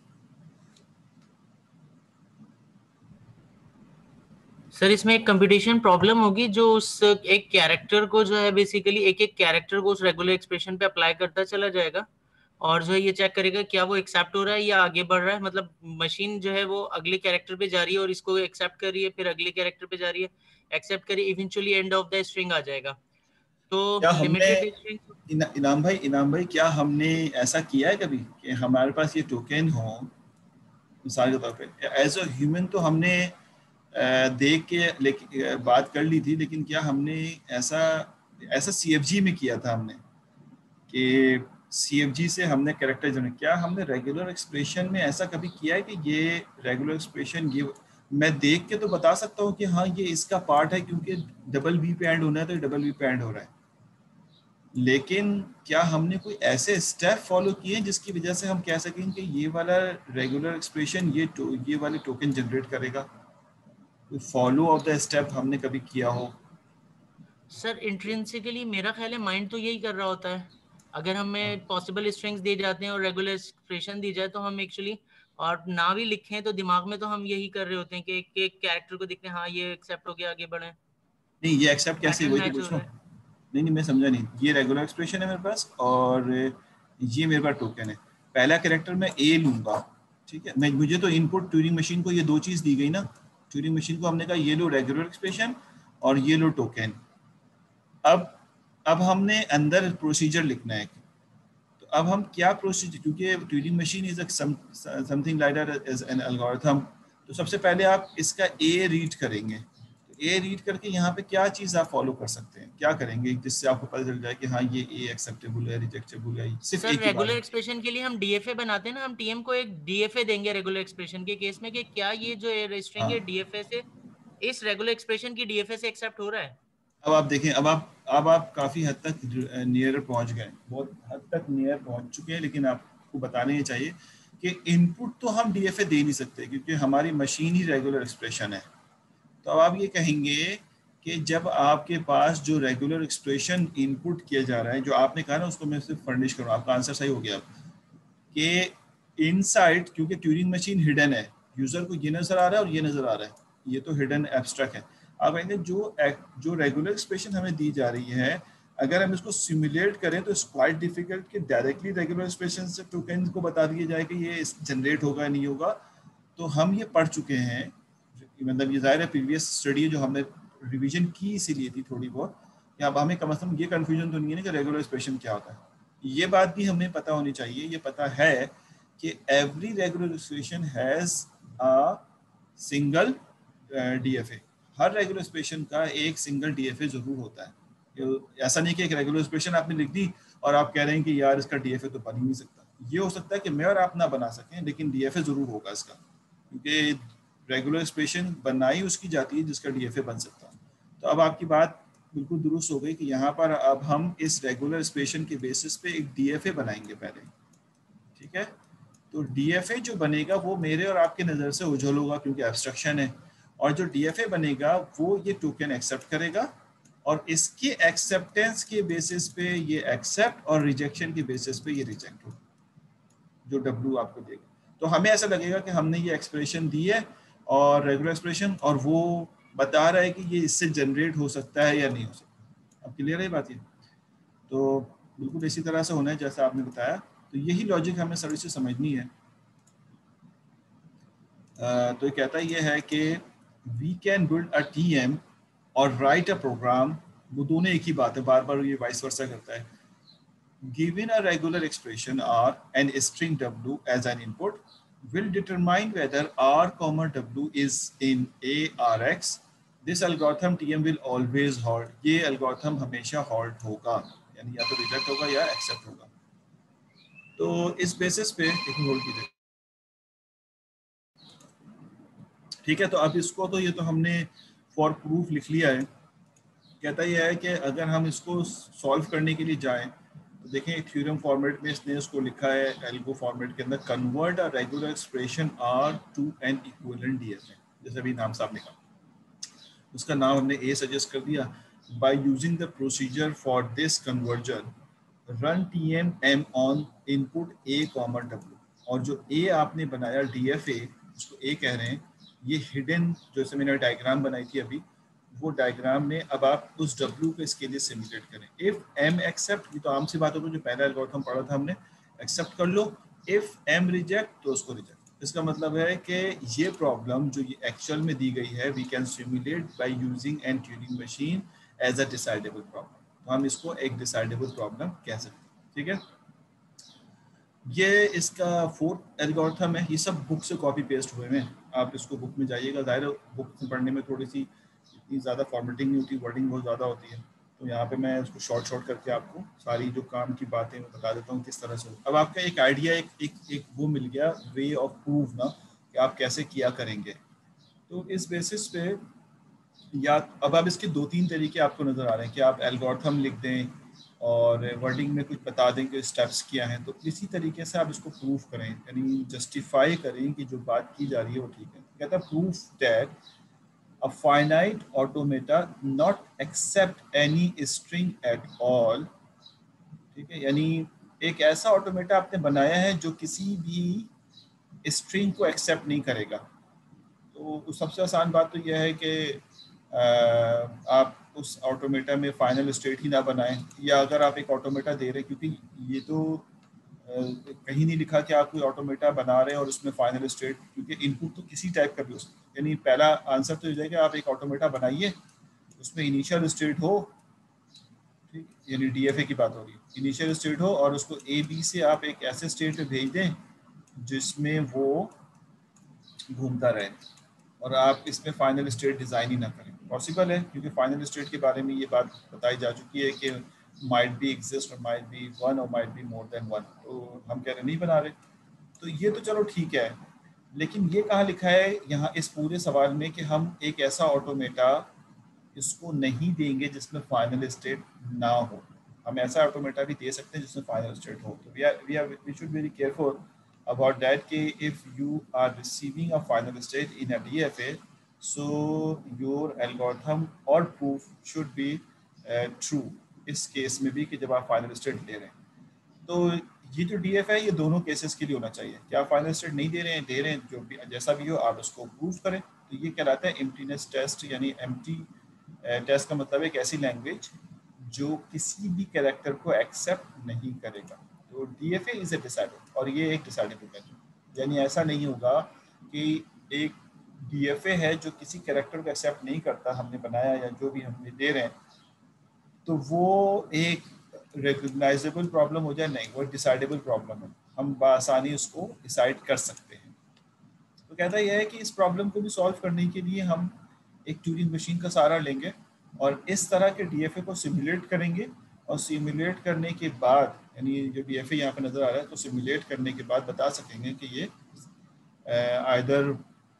सर इसमें एक कंप्यूटेशन प्रॉब्लम होगी जो उस एक कैरेक्टर को जो है बेसिकली एक एक कैरेक्टर को उस रेगुलर एक्सप्रेशन पे अप्लाई करता चला जाएगा और जो है ये चेक करेगा क्या वो एक्सेप्ट हो रहा है या आगे बढ़ रहा है। मतलब मशीन जो है वो अगले कैरेक्टर पे जा रही है और इसको एक्सेप्ट कर रही है, फिर अगले कैरेक्टर पे जा रही है, एक्सेप्ट करी, eventually end of the string आ जाएगा। तो क्या हमने लिमिटेड स्ट्रिंग। इनाम भाई क्या हमने ऐसा किया है कभी कि हमारे पास ये टोकन हो, मिसाल के तौर पे एज अ ह्यूमन तो हमने देख के लेकिन बात कर ली थी, लेकिन क्या हमने ऐसा ऐसा CFG में किया था हमने कि CFG से हमने कैरेक्टर जनरेट, क्या हमने रेगुलर एक्सप्रेशन में ऐसा कभी किया है कि ये रेगुलर एक्सप्रेशन ये मैं देख के तो बता सकता हूँ कि हाँ ये इसका पार्ट है क्योंकि डबल V पे एंड होना है तो डबल V पे एंड हो रहा है, लेकिन क्या हमने कोई ऐसे स्टेप फॉलो किए जिसकी वजह से हम कह सकें कि ये वाला रेगुलर एक्सप्रेशन ये वाले टोकन जनरेट करेगा? कोई फॉलो ऑफ द स्टेप हमने कभी किया हो? सर इंट्रिंसिकली मेरा ख्याल है माइंड तो यही कर रहा होता है। अगर हमें पॉसिबल स्ट्रिंग्स दिए जाते हैं और रेगुलर एक्सप्रेशन दी जाए तो हम एक्चुअली और ना भी लिखें तो दिमाग में तो हम यही कर रहे होते हैं कि एक कैरेक्टर को देखते हैं, हाँ ये एक्सेप्ट हो गया, आगे बढ़े, नहीं ये एक्सेप्ट कैसे, पैटर्न वही तो मैच हो पूछ रहा रहा है। हूँ। नहीं नहीं मैं समझा नहीं, ये रेगुलर एक्सप्रेशन है मेरे पास और ये मेरे पास टोकन है। पहला कैरेक्टर मैं ए लूंगा, ठीक है, मैं मुझे तो इनपुट ट्यूरिंग मशीन को ये दो चीज दी गई ना, ट्यूरिंग मशीन को हमने कहा ये लो रेगुलर एक्सप्रेशन और ये लो टोकन। अब अब हमने अंदर प्रोसीजर लिखना है, तो अब हम क्या प्रोसीजर, क्योंकि Turing machine is something like that as an algorithm. तो सबसे पहले आप इसका ए रीड करेंगे, ए रीड करके यहाँ पे क्या चीज़ आप फॉलो कर सकते हैं, क्या करेंगे जिससे आपको पता चल जाए कि हाँ ये ए एक्सेप्टेबल है, रिजेक्टेबल है, सिर्फ सर एक ही बात रेगुलर है। एक्सप्रेशन के लिए हम डीएफए बनाते हैं ना, हम टीएम को एक डीएफए देंगे रेगुलर एक्सप्रेशन के केस में कि क्या ये जो स्ट्रिंग हाँ है डीएफए से, इस रेगुलर एक्सप्रेशन की डीएफए से एक्सेप्ट हो रहा है। अब आप देखें, अब आप काफ़ी हद तक नियर पहुंच गए, बहुत हद तक नियर पहुंच चुके हैं, लेकिन आपको बताना ये चाहिए कि इनपुट तो हम डीएफए दे नहीं सकते क्योंकि हमारी मशीन ही रेगुलर एक्सप्रेशन है। तो अब आप ये कहेंगे कि जब आपके पास जो रेगुलर एक्सप्रेशन इनपुट किया जा रहा है, जो आपने कहा ना उसको मैं सिर्फ फर्निश करूँ, आपका आंसर सही हो गया कि इनसाइड, क्योंकि ट्यूरिंग मशीन हिडन है, यूजर को ये नजर आ रहा है और ये नजर आ रहा है, ये तो हिडन एब्स्ट्रैक्ट है। आप कहेंगे जो रेगुलर एक्सप्रेशन हमें दी जा रही है, अगर हम इसको सिमुलेट करें तो इट्स क्वाइट डिफिकल्ट कि डायरेक्टली रेगुलर एक्सप्रेशन से टोकन को बता दिया जाए कि ये जनरेट होगा नहीं होगा। तो हम ये पढ़ चुके हैं, मतलब ये जाहिर है प्रीवियस स्टडी जो हमने रिवीजन की इसीलिए थी थोड़ी बहुत, कि अब हमें कम से कम ये कंफ्यूजन तो नहीं है ना कि रेगुलर एक्सप्रेशन क्या होता है। ये बात भी हमें पता होनी चाहिए, ये पता है कि every regular expression has a single DFA, हर रेगुलर एक्सप्रेशन का एक सिंगल डीएफए जरूर होता है। ऐसा नहीं कि एक रेगुलर एक्सप्रेशन आपने लिख दी और आप कह रहे हैं कि यार इसका डीएफए तो बन ही नहीं सकता। ये हो सकता है कि मैं और आप ना बना सकें, लेकिन डीएफए जरूर होगा इसका, क्योंकि रेगुलर एक्सप्रेशन बनाई उसकी जाती है जिसका डीएफए बन सकता है। तो अब आपकी बात बिल्कुल दुरुस्त हो गई कि यहाँ पर अब हम इस रेगुलर एक्सप्रेशन के बेसिस पे एक डीएफए बनाएंगे पहले, ठीक है। तो डीएफए जो बनेगा वो मेरे और आपके नज़र से उजल होगा क्योंकि एब्स्ट्रक्शन है, और जो डीएफए बनेगा वो ये टोकन एक्सेप्ट करेगा और इसके एक्सेप्टेंस के बेसिस पे ये एक्सेप्ट और रिजेक्शन के बेसिस पे ये रिजेक्ट होगा, जो डब्ल्यू आपको देगा। तो हमें ऐसा लगेगा कि हमने ये एक्सप्रेशन दी है और रेगुलर एक्सप्रेशन, और वो बता रहा है कि ये इससे जनरेट हो सकता है या नहीं हो सकता। अब क्लियर है बात ये? तो बिल्कुल इसी तरह से होना है जैसा आपने बताया। तो यही लॉजिक हमें सभी से समझनी है। तो ये कहता ये है कि we can build a TM और राइट अ प्रोग्राम, वो दोनों एक ही बात है, बार बार ये वाइस वर्सा करता है। Given a regular expression R and a string W as an input, will determine whether R, W is in ARX. This algorithm TM will always halt. ये algorithm हमेशा halt होगा, यानी या तो reject होगा या accept होगा। तो इस basis पे एक होल्ड कीजिए, ठीक है। तो अब इसको तो ये तो हमने फॉर प्रूफ लिख लिया है। कहता यह है कि अगर हम इसको सॉल्व करने के लिए जाएं तो देखें एक थ्योरम फॉर्मेट में इसने उसको लिखा है एल्गो फॉर्मेट के अंदर, convert a regular expression R to an equivalent DFA, जैसे अभी नाम साहब ने कहा, उसका नाम हमने ए सजेस्ट कर दिया। By using the procedure for this conversion run T M M on input A comma W, और जो ए आपने बनाया डीएफए उसको ए कह रहे हैं, ये हिडन जैसे मैंने डायग्राम बनाई थी अभी, वो डायग्राम में अब आप उस W को इसके लिए सिमुलेट करें। इफ M एक्सेप्ट, ये तो आम सी बात होगी, जो पहला एल्गोरिथम पढ़ा था हमने, एक्सेप्ट कर लो। इफ M रिजेक्ट तो उसको रिजेक्ट। इसका मतलब है कि ये प्रॉब्लम जो ये एक्चुअल में दी गई है, we can simulate by using an Turing machine as a decidable problem. तो हम इसको एक डिसाइडेबल प्रॉब्लम कह सकते हैं, ठीक है। ये इसका फोर्थ एल्गोरिथम है, ये सब बुक से कॉपी पेस्ट हुए हैं। आप इसको बुक में जाइएगा, जाहिर बुक से पढ़ने में थोड़ी सी इतनी ज़्यादा फॉर्मेटिंग नहीं होती, वर्डिंग बहुत ज़्यादा होती है, तो यहाँ पे मैं इसको शॉर्ट करके आपको सारी जो काम की बातें मैं बता देता हूँ किस तरह से। अब आपका एक आइडिया, एक वो मिल गया वे ऑफ प्रूफ ना, कि आप कैसे किया करेंगे। तो इस बेसिस पे या अब आप इसके दो तीन तरीके आपको नज़र आ रहे हैं कि आप एल्गोरिथम लिख दें और वर्डिंग में कुछ बता दें कि स्टेप्स क्या हैं। तो इसी तरीके से आप इसको प्रूफ करें, यानी जस्टिफाई करें कि जो बात की जा रही है वो ठीक है। कहता है proof that a finite automata not accept any string at all, ठीक है, यानी एक ऐसा ऑटोमेटा आपने बनाया है जो किसी भी स्ट्रिंग को एक्सेप्ट नहीं करेगा। तो सबसे आसान बात तो यह है कि आप उस ऑटोमेटा में फाइनल स्टेट ही ना बनाएं, या अगर आप एक ऑटोमेटा दे रहे हैं, क्योंकि ये तो कहीं नहीं लिखा कि आप कोई ऑटोमेटा बना रहे हैं और उसमें फाइनल स्टेट, क्योंकि इनपुट तो किसी टाइप का भी हो सकता है। यानी पहला आंसर तो ये जाएगा आप एक ऑटोमेटा बनाइए, उसमें इनिशियल स्टेट हो, ठीक, यानी डीएफए की बात हो रही है, इनिशियल स्टेट हो और उसको ए बी से आप एक ऐसे स्टेट में भेज दें जिसमें वो घूमता रहे, और आप इसमें फाइनल स्टेट डिज़ाइन ही ना करें। पॉसिबल है, क्योंकि फाइनल स्टेट के बारे में ये बात बताई जा चुकी है कि माइट बी एग्जिस्ट और माइट बी वन और might be more than one, तो हम कह रहे नहीं बना रहे। तो ये तो चलो ठीक है, लेकिन ये कहाँ लिखा है यहाँ इस पूरे सवाल में कि हम एक ऐसा ऑटोमेटा इसको नहीं देंगे जिसमें फाइनल स्टेट ना हो। हम ऐसा ऑटोमेटा भी दे सकते हैं जिसमें फाइनल स्टेट हो। तो we should very careful about that कि if you are receiving a final state in a DFA, so your algorithm or proof should be true इस केस में भी कि जब आप फाइनल स्टेट ले रहे हैं। तो ये जो DFA है ये दोनों केसेस के लिए होना चाहिए कि आप फाइनल स्टेट नहीं दे रहे हैं, जो भी जैसा भी हो आप उसको प्रूव करें। तो ये कहलाता है एम्प्टीनेस टेस्ट, यानी एम्प्टी टेस्ट का मतलब है एक ऐसी लैंग्वेज जो किसी भी कैरेक्टर को एक्सेप्ट नहीं करेगा। तो DFA इज ए डिसाइडेबल, और ये एक डिसाइडेबल है, यानी ऐसा नहीं होगा कि एक DFA है जो किसी कैरेक्टर को एक्सेप्ट नहीं करता, हमने बनाया या जो भी हमने दे रहे हैं, तो वो एक रिकग्नाइजेबल प्रॉब्लम हो जाए, नहीं, वो डिसाइडेबल प्रॉब्लम है, हम बआसानी उसको डिसाइड कर सकते हैं। तो कहता यह है कि इस प्रॉब्लम को भी सॉल्व करने के लिए हम एक ट्यूरिंग मशीन का सहारा लेंगे और इस तरह के DFA को सिमुलेट करेंगे, और सिमुलेट करने के बाद, यानी जो DFA यहाँ पे नज़र आ रहा है, तो सिमुलेट करने के बाद बता सकेंगे कि ये आइदर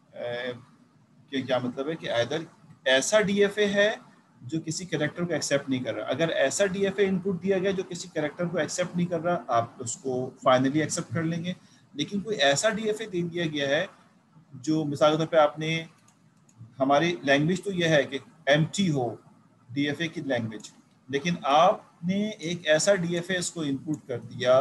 कि क्या मतलब है कि आइदर ऐसा DFA है जो किसी कैरेक्टर को एक्सेप्ट नहीं कर रहा। अगर ऐसा DFA इनपुट दिया गया जो किसी कैरेक्टर को एक्सेप्ट नहीं कर रहा, आप उसको फाइनली एक्सेप्ट कर लेंगे। लेकिन कोई ऐसा DFA दे दिया गया है जो मिसाल के तौर पे आपने, हमारी लैंग्वेज तो यह है कि एम्प्टी हो DFA की लैंग्वेज, लेकिन आपने एक ऐसा DFA इसको इनपुट कर दिया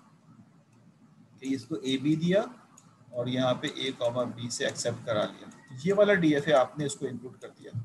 कि इसको AB दिया और यहाँ पे A, B से एक्सेप्ट करा लिया, ये वाला DFA आपने इसको इनपुट कर दिया।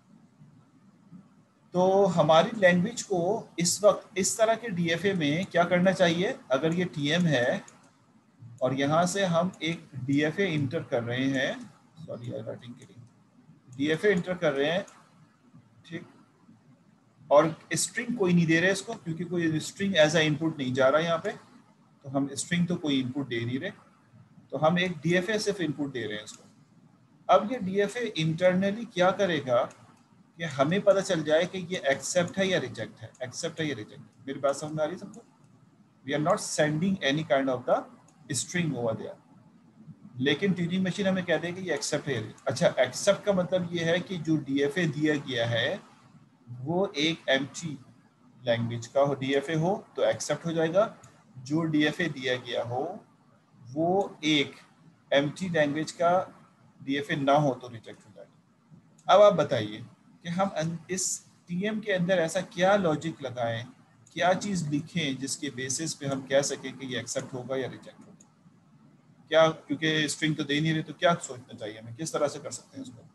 तो हमारी लैंग्वेज को इस वक्त इस तरह के DFA में क्या करना चाहिए, अगर ये TM है और यहाँ से हम एक DFA इंटर कर रहे हैं, सॉरी राइटिंग के लिए DFA इंटर कर रहे हैं, ठीक, और स्ट्रिंग कोई नहीं दे रहे इसको, क्योंकि कोई स्ट्रिंग एज अ इनपुट नहीं जा रहा यहाँ पे, तो हम स्ट्रिंग तो कोई इनपुट दे नहीं रहे, तो हम एक DFA सिर्फ इनपुट दे रहे हैं इसको। अब ये DFA इंटरनली क्या करेगा कि हमें पता चल जाए कि ये एक्सेप्ट है या रिजेक्ट है, एक्सेप्ट है या रिजेक्ट। मेरी बात समझ में आ रही है सबको? We are not sending any kind of the string over there, लेकिन ट्यूरिंग मशीन हमें कह देगी ये एक्सेप्ट है। अच्छा, एक्सेप्ट का मतलब ये है कि जो DFA दिया गया है वो एक एम्प्टी लैंग्वेज का हो, DFA हो तो एक्सेप्ट हो जाएगा, जो DFA दिया गया हो वो एक एम्प्टी लैंग्वेज का DFA ना हो तो रिजेक्ट हो जाएगा। अब आप बताइए कि हम इस TM के अंदर ऐसा क्या लॉजिक लगाएं, क्या चीज़ लिखें जिसके बेसिस पे हम कह सकें कि ये एक्सेप्ट होगा या रिजेक्ट होगा। क्या, क्योंकि स्ट्रिंग तो दे नहीं रहे, तो क्या सोचना चाहिए हमें, किस तरह से कर सकते हैं इसको?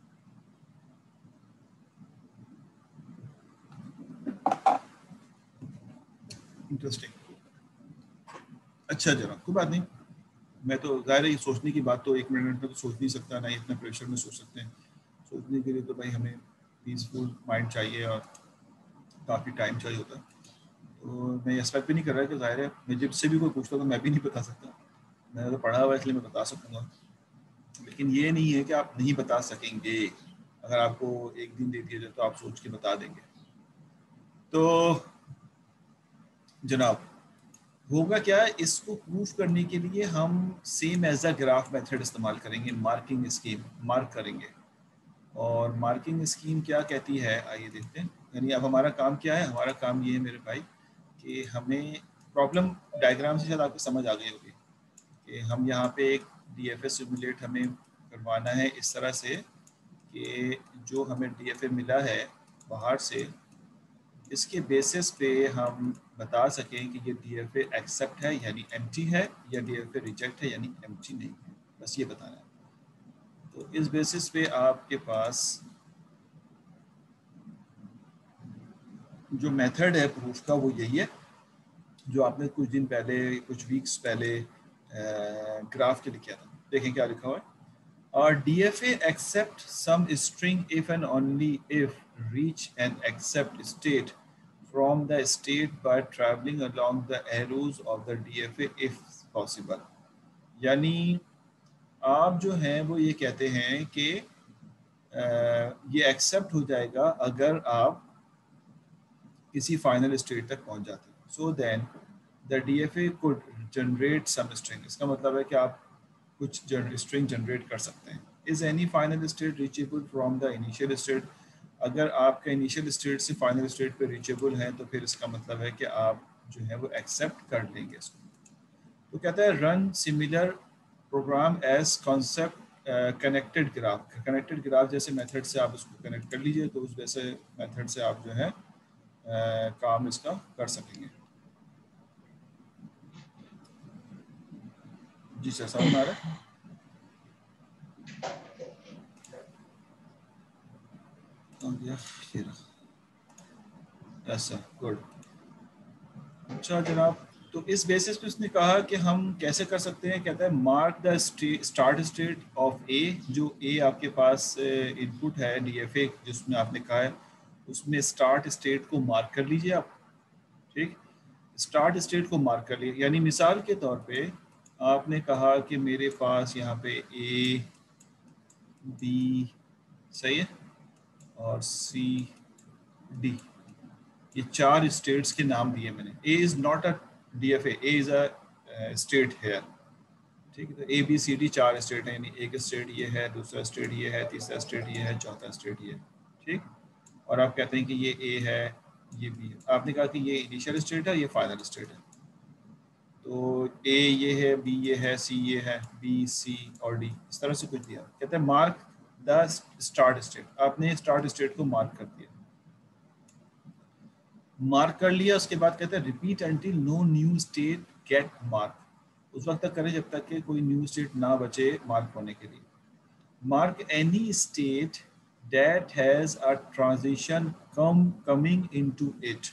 इंटरेस्टिंग। अच्छा जनाब, कोई बात नहीं, मैं तो ज़ाहिर है ये सोचने की बात तो 1 मिनट में तो सोच नहीं सकता, ना इतना प्रेशर में सोच सकते हैं। सोचने के लिए तो भाई हमें पीसफुल माइंड चाहिए और काफ़ी टाइम चाहिए होता है। तो मैं एक्सपेक्ट भी नहीं कर रहा कि ज़ाहिर है मैं जब से भी कोई पूछता तो मैं भी नहीं बता सकता, मैंने तो पढ़ा हुआ है इसलिए मैं बता सकूँगा, लेकिन ये नहीं है कि आप नहीं बता सकेंगे। अगर आपको एक दिन दे दिया जाए तो आप सोच के बता देंगे। तो जनाब होगा क्या, इसको प्रूफ करने के लिए हम same as a graph method इस्तेमाल करेंगे, मार्किंग स्कीम, मार्क करेंगे। और मार्किंग स्कीम क्या कहती है आइए देखते हैं। यानी अब हमारा काम क्या है, हमारा काम ये है मेरे भाई कि हमें प्रॉब्लम डायग्राम से शायद आपको समझ आ गई होगी कि हम यहाँ पे एक DFA सिमुलेट हमें करवाना है इस तरह से कि जो हमें DFA मिला है बाहर से इसके बेसिस पे हम बता सकें कि ये DFA एक्सेप्ट है यानी एम्प्टी है या DFA रिजेक्ट है यानी एम्प्टी नहीं है, बस ये बताना है। तो इस बेसिस पे आपके पास जो मेथड है प्रूफ का वो यही है जो आपने कुछ दिन पहले, कुछ वीक्स पहले ग्राफ के लिए किया था। देखें क्या लिखा हुआ है, और DFA accept some string if and only if reach an accept state from the state by traveling along the arrows of the DFA if possible। यानी आप जो हैं वो ये कहते हैं कि ये एक्सेप्ट हो जाएगा अगर आप किसी फाइनल स्टेट तक पहुंच जाते हैं। So then the DFA could generate some string। इसका मतलब है कि आप कुछ स्ट्रिंग जनरेट कर सकते हैं। Is any final state reachable from the initial state. अगर आपका इनिशियल स्टेट से फाइनल स्टेट पे रीचेबल है तो फिर इसका मतलब है कि आप जो है वो एक्सेप्ट कर लेंगे इसको। तो कहता है run similar program as concept connected graph. Connected graph जैसे मेथड से आप इसको कनेक्ट कर लीजिए तो उस वैसे मेथड से आप जो है काम इसका कर सकेंगे। जी सर, समझ में आ रहा है? Yes sir, good. अच्छा जनाब, तो इस बेसिस पे उसने कहा कि हम कैसे कर सकते हैं। कहता है mark the start state of A. जो ए आपके पास इनपुट है DFA जिसमें आपने कहा है उसमें स्टार्ट स्टेट को मार्क कर लीजिए आप। ठीक, स्टार्ट स्टेट को मार्क कर लिया, यानी मिसाल के तौर पे आपने कहा कि मेरे पास यहाँ पे A B सही है और C D, ये 4 स्टेट्स के नाम दिए मैंने। A is not a DFA, A is a state है। ठीक है, तो ABCD 4 स्टेट है, यानी एक स्टेट ये है, दूसरा स्टेट ये है, तीसरा स्टेट ये है, चौथा स्टेट ये है। ठीक, और आप कहते हैं कि ये A है, ये B है। आपने कहा कि ये इनिशियल स्टेट है, ये फाइनल स्टेट है। तो A ये है, B ये है, C ये है, B C और D इस तरह से कुछ दिया। कहते हैं मार्क द स्टार्ट स्टेट। आपने स्टार्ट स्टेट को मार्क कर दिया, मार्क कर लिया। उसके बाद कहते हैं repeat until no new state get mark. उस वक्त तक करें जब तक कि कोई न्यू स्टेट ना बचे मार्क होने के लिए। Mark any state that has a transition coming into it.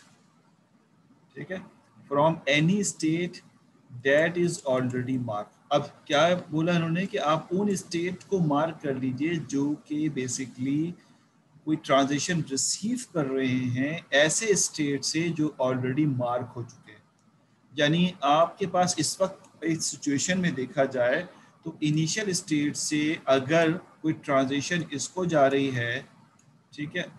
ठीक है, from any state that is already mark. अब क्या बोला इन्होंने कि आप उन स्टेट को मार्क कर लीजिए जो कि बेसिकली कोई ट्रांजिशन रिसीव कर रहे हैं ऐसे स्टेट से जो ऑलरेडी मार्क हो चुके हैं। यानी आपके पास इस वक्त इस सिचुएशन में देखा जाए तो इनिशियल स्टेट से अगर कोई ट्रांजिशन इसको जा रही है, ठीक है,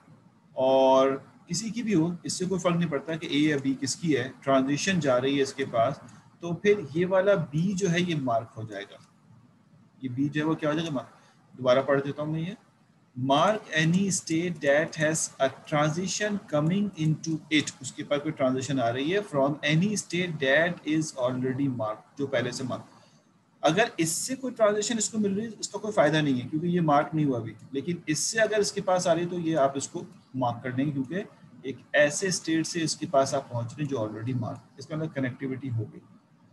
और किसी की भी हो, इससे कोई फर्क नहीं पड़ता कि A या B किसकी है, ट्रांजिशन जा रही है इसके पास, तो फिर ये वाला B जो है ये मार्क हो जाएगा। ये B जो है वो क्या हो जाएगा, मार्क। दोबारा पढ़ देता हूँ मैं ये। Mark any state that has a transition coming into it। उसके पास कोई ट्रांजिशन आ रही है from any state that is already marked, जो पहले से मार्क। अगर इससे कोई ट्रांजिशन इसको मिल रही है इसका कोई फायदा नहीं है क्योंकि ये मार्क नहीं हुआ अभी, लेकिन इससे अगर इसके पास आ रही है तो ये आप इसको मार्क कर देंगे क्योंकि एक ऐसे स्टेट से इसके पास आप पहुंच रहे हैं जो ऑलरेडी मार्क, इसका मतलब कनेक्टिविटी हो गई।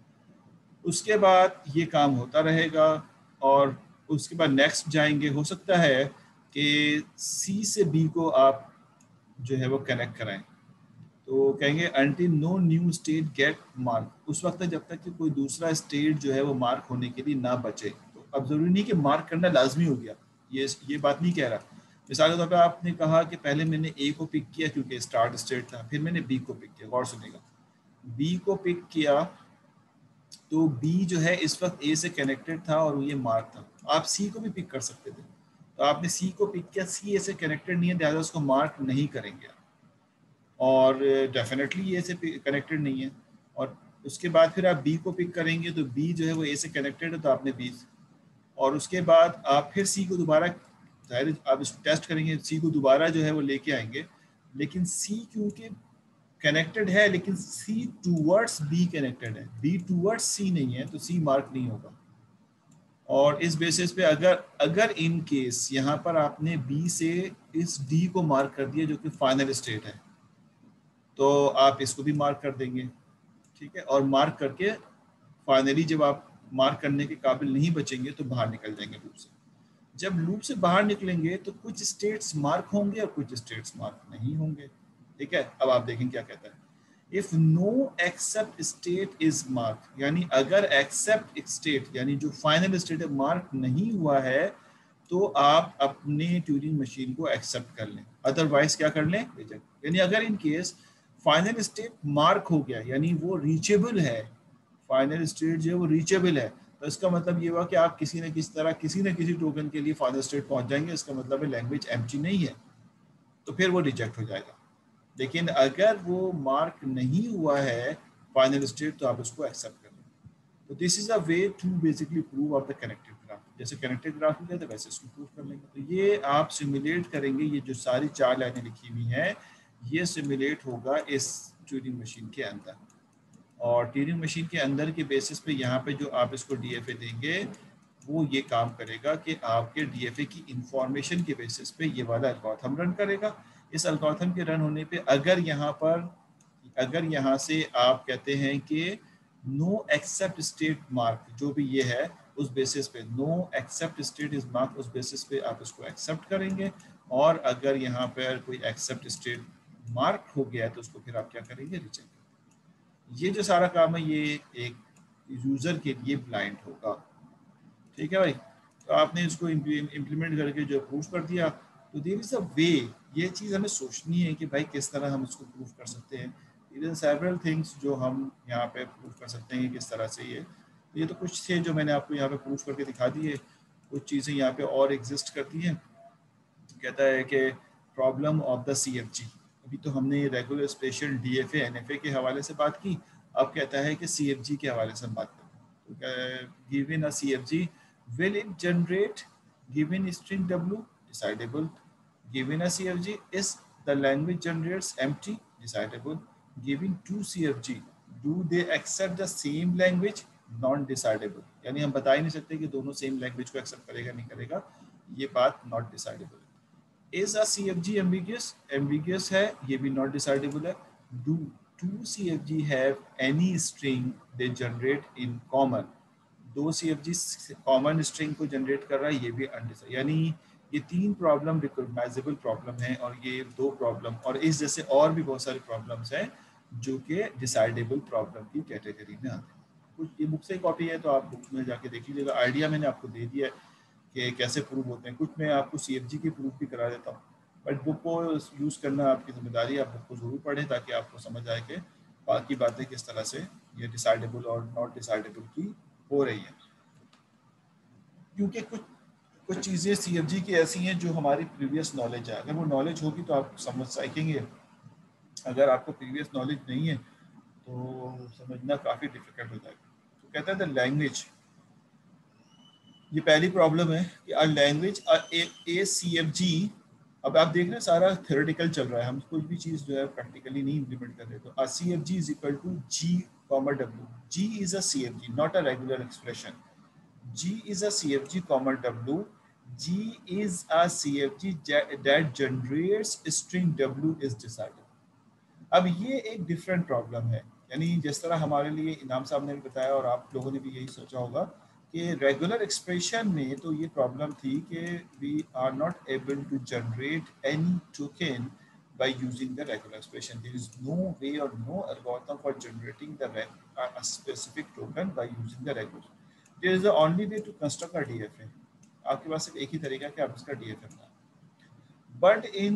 उसके बाद ये काम होता रहेगा और उसके बाद नेक्स्ट जाएंगे। हो सकता है कि C से B को आप जो है वो कनेक्ट कराएं, तो कहेंगे until no new state get mark। उस वक्त जब तक कि कोई दूसरा स्टेट जो है वो मार्क होने के लिए ना बचे। तो अब जरूरी नहीं कि मार्क करना लाजमी हो गया, ये बात नहीं कह रहा। मिसाल के तौर पर आपने कहा कि पहले मैंने A को पिक किया क्योंकि स्टार्ट स्टेट था, फिर मैंने B को पिक किया। गौर सुनिएगा, B को पिक किया तो B जो है इस वक्त A से कनेक्टेड था और ये मार्क था। आप C को भी पिक कर सकते थे, तो आपने C को पिक किया, C A से कनेक्टेड नहीं है, लिहाजा उसको मार्क नहीं करेंगे और डेफिनेटली ये से कनेक्टेड नहीं है। और उसके बाद फिर आप B को पिक करेंगे तो B जो है वो A से कनेक्टेड है, तो आपने B, और उसके बाद आप फिर C को दोबारा, जाहिर आप इसको टेस्ट करेंगे, C को दोबारा जो है वो लेके आएंगे, लेकिन C क्योंकि कनेक्टेड है लेकिन C टूवर्ड्स B कनेक्टेड है, B टूवर्ड्स C नहीं है, तो C मार्क नहीं होगा। और इस बेसिस पे अगर इन केस यहाँ पर आपने B से इस D को मार्क कर दिया जो कि फाइनल स्टेट है, तो आप इसको भी मार्क कर देंगे, ठीक है। और मार्क करके फाइनली जब आप मार्क करने के काबिल नहीं बचेंगे तो बाहर निकल जाएंगे लूप से। जब लूप से बाहर निकलेंगे तो कुछ स्टेट्स मार्क होंगे और कुछ स्टेट्स मार्क नहीं होंगे, ठीक है। अब आप देखें क्या कहता है, if no accept state is mark, यानी अगर एक्सेप्ट स्टेट यानी जो फाइनल स्टेट मार्क नहीं हुआ है तो आप अपने ट्यूरिंग मशीन को एक्सेप्ट कर लें, अदरवाइज क्या कर लें, रिजेक्ट। यानी अगर in case final state mark हो गया यानी वो रीचेबल है, फाइनल स्टेट जो है वो रीचेबल है, तो इसका मतलब ये हुआ कि आप किसी न किसी टोकन के लिए फाइनल स्टेट पहुंच जाएंगे, इसका मतलब है लैंग्वेज एम्प्टी नहीं है, तो फिर वो रिजेक्ट हो जाएगा। लेकिन अगर वो मार्क नहीं हुआ है फाइनल स्टेट तो आप उसको एक्सेप्ट करें। तो this is a way to basically prove of the connected graph. जैसे कनेक्टेड ग्राफ में तो वैसे इसको प्रूव कर लेंगे। तो ये आप सिमुलेट करेंगे, ये जो सारी 4 लाइनें लिखी हुई हैं ये सिमुलेट होगा इस ट्यूरिंग मशीन के अंदर, और ट्यूरिंग मशीन के अंदर के बेसिस पे यहाँ पे जो आप इसको डीएफए देंगे वो ये काम करेगा कि आपके डीएफए की इंफॉर्मेशन के बेसिस पे ये वाला एल्गोरिथम रन करेगा। इस एल्गोरिथम के रन होने पे अगर यहाँ से आप कहते हैं कि नो एक्सेप्ट स्टेट मार्क, जो भी ये है उस बेसिस पे no accept state is mark, उस बेसिस पे आप इसको एक्सेप्ट करेंगे। और अगर यहाँ पर कोई एक्सेप्ट स्टेट मार्क हो गया है तो उसको फिर आप क्या करेंगे, रिजेक्ट। ये जो सारा काम है ये एक यूजर के लिए ब्लाइंड होगा, ठीक है भाई। तो आपने इसको इम्प्लीमेंट करके जो प्रूफ कर दिया, तो देयर इज अ वे, ये चीज़ हमें सोचनी है कि भाई किस तरह हम इसको प्रूफ कर सकते हैं। देयर आर सेवरल थिंग्स जो हम यहाँ पे प्रूफ कर सकते हैं किस तरह से। ये तो कुछ थे जो मैंने आपको यहाँ पे प्रूफ करके दिखा दिए। कुछ चीज़ें यहाँ पे और एग्जिस्ट करती हैं। कहता है कि प्रॉब्लम ऑफ द CFG, अभी तो हमने रेगुलर स्पेशल DFA NFA के हवाले से बात की, अब कहता है कि CFG के हवाले से हम बात करें। तो given a CFG will it generate given string W, decidable. Given a CFG is the language generates empty, decidable. Given 2 CFG, do they accept the same language, non decidable. यानी हम बता ही नहीं सकते कि दोनों सेम लैंग्वेज को accept करेगा नहीं करेगा, ये बात नॉट डिसाइडेबल है। Is a CFG ambiguous? Ambiguous है, ये भी not decidable है। Do 2 CFG have any string they generate in common? 2 CFG common string को जनरेट कर रहा है, ये भी अनडिसाइड। यानी ये 3 प्रॉब्लम रिकॉग्नाइजेबल प्रॉब्लम है और ये 2 प्रॉब्लम, और इस जैसे और भी बहुत सारे प्रॉब्लम्स हैं जो कि डिसाइडेबल प्रॉब्लम की कैटेगरी में आते हैं। कुछ ये बुक से कॉपी है तो आप बुक में जाके देख लीजिएगा। आइडिया मैंने आपको दे दिया है कि कैसे प्रूव होते हैं। कुछ मैं आपको CFG की प्रूफ भी करा देता हूँ, बट बुक को यूज़ करना आपकी जिम्मेदारी है। आप बुक को ज़रूर पढ़ें ताकि आपको समझ आए कि बाकी बातें किस तरह से ये डिसाइडेबल और नॉट डिसाइडेबल की हो रही है। क्योंकि कुछ चीज़ें CFG की ऐसी हैं जो हमारी प्रीवियस नॉलेज है, अगर वो नॉलेज होगी तो आप समझ सकेंगे। अगर आपको प्रीवियस नॉलेज नहीं है तो समझना काफ़ी डिफिकल्ट हो जाएगा। तो कहता है द लैंग्वेज, ये पहली प्रॉब्लम है कि अ लैंग्वेज ए CFG। अब आप देख रहे हैं सारा थ्योरेटिकल चल रहा है, हम कोई भी चीज़ जो है प्रैक्टिकली नहीं इम्प्लीमेंट कर रहे। तो a CFG is equal to G, W। G is a CFG, not a regular expression. G is a CFG, W. G is a CFG that generates string W is decided. अब ये एक different problem है, यानी जिस तरह हमारे लिए इनाम साहब ने भी बताया और आप लोगों ने भी यही सोचा होगा कि रेगुलर एक्सप्रेशन में तो ये प्रॉब्लम थी कि we are not able to generate any token by using the regular expression. There is no way or no algorithm for generating a specific token by using the regular. There is the only way to construct a DFA. आपके पास सिर्फ एक ही तरीका है कि आप इसका DFA बनाएं। But in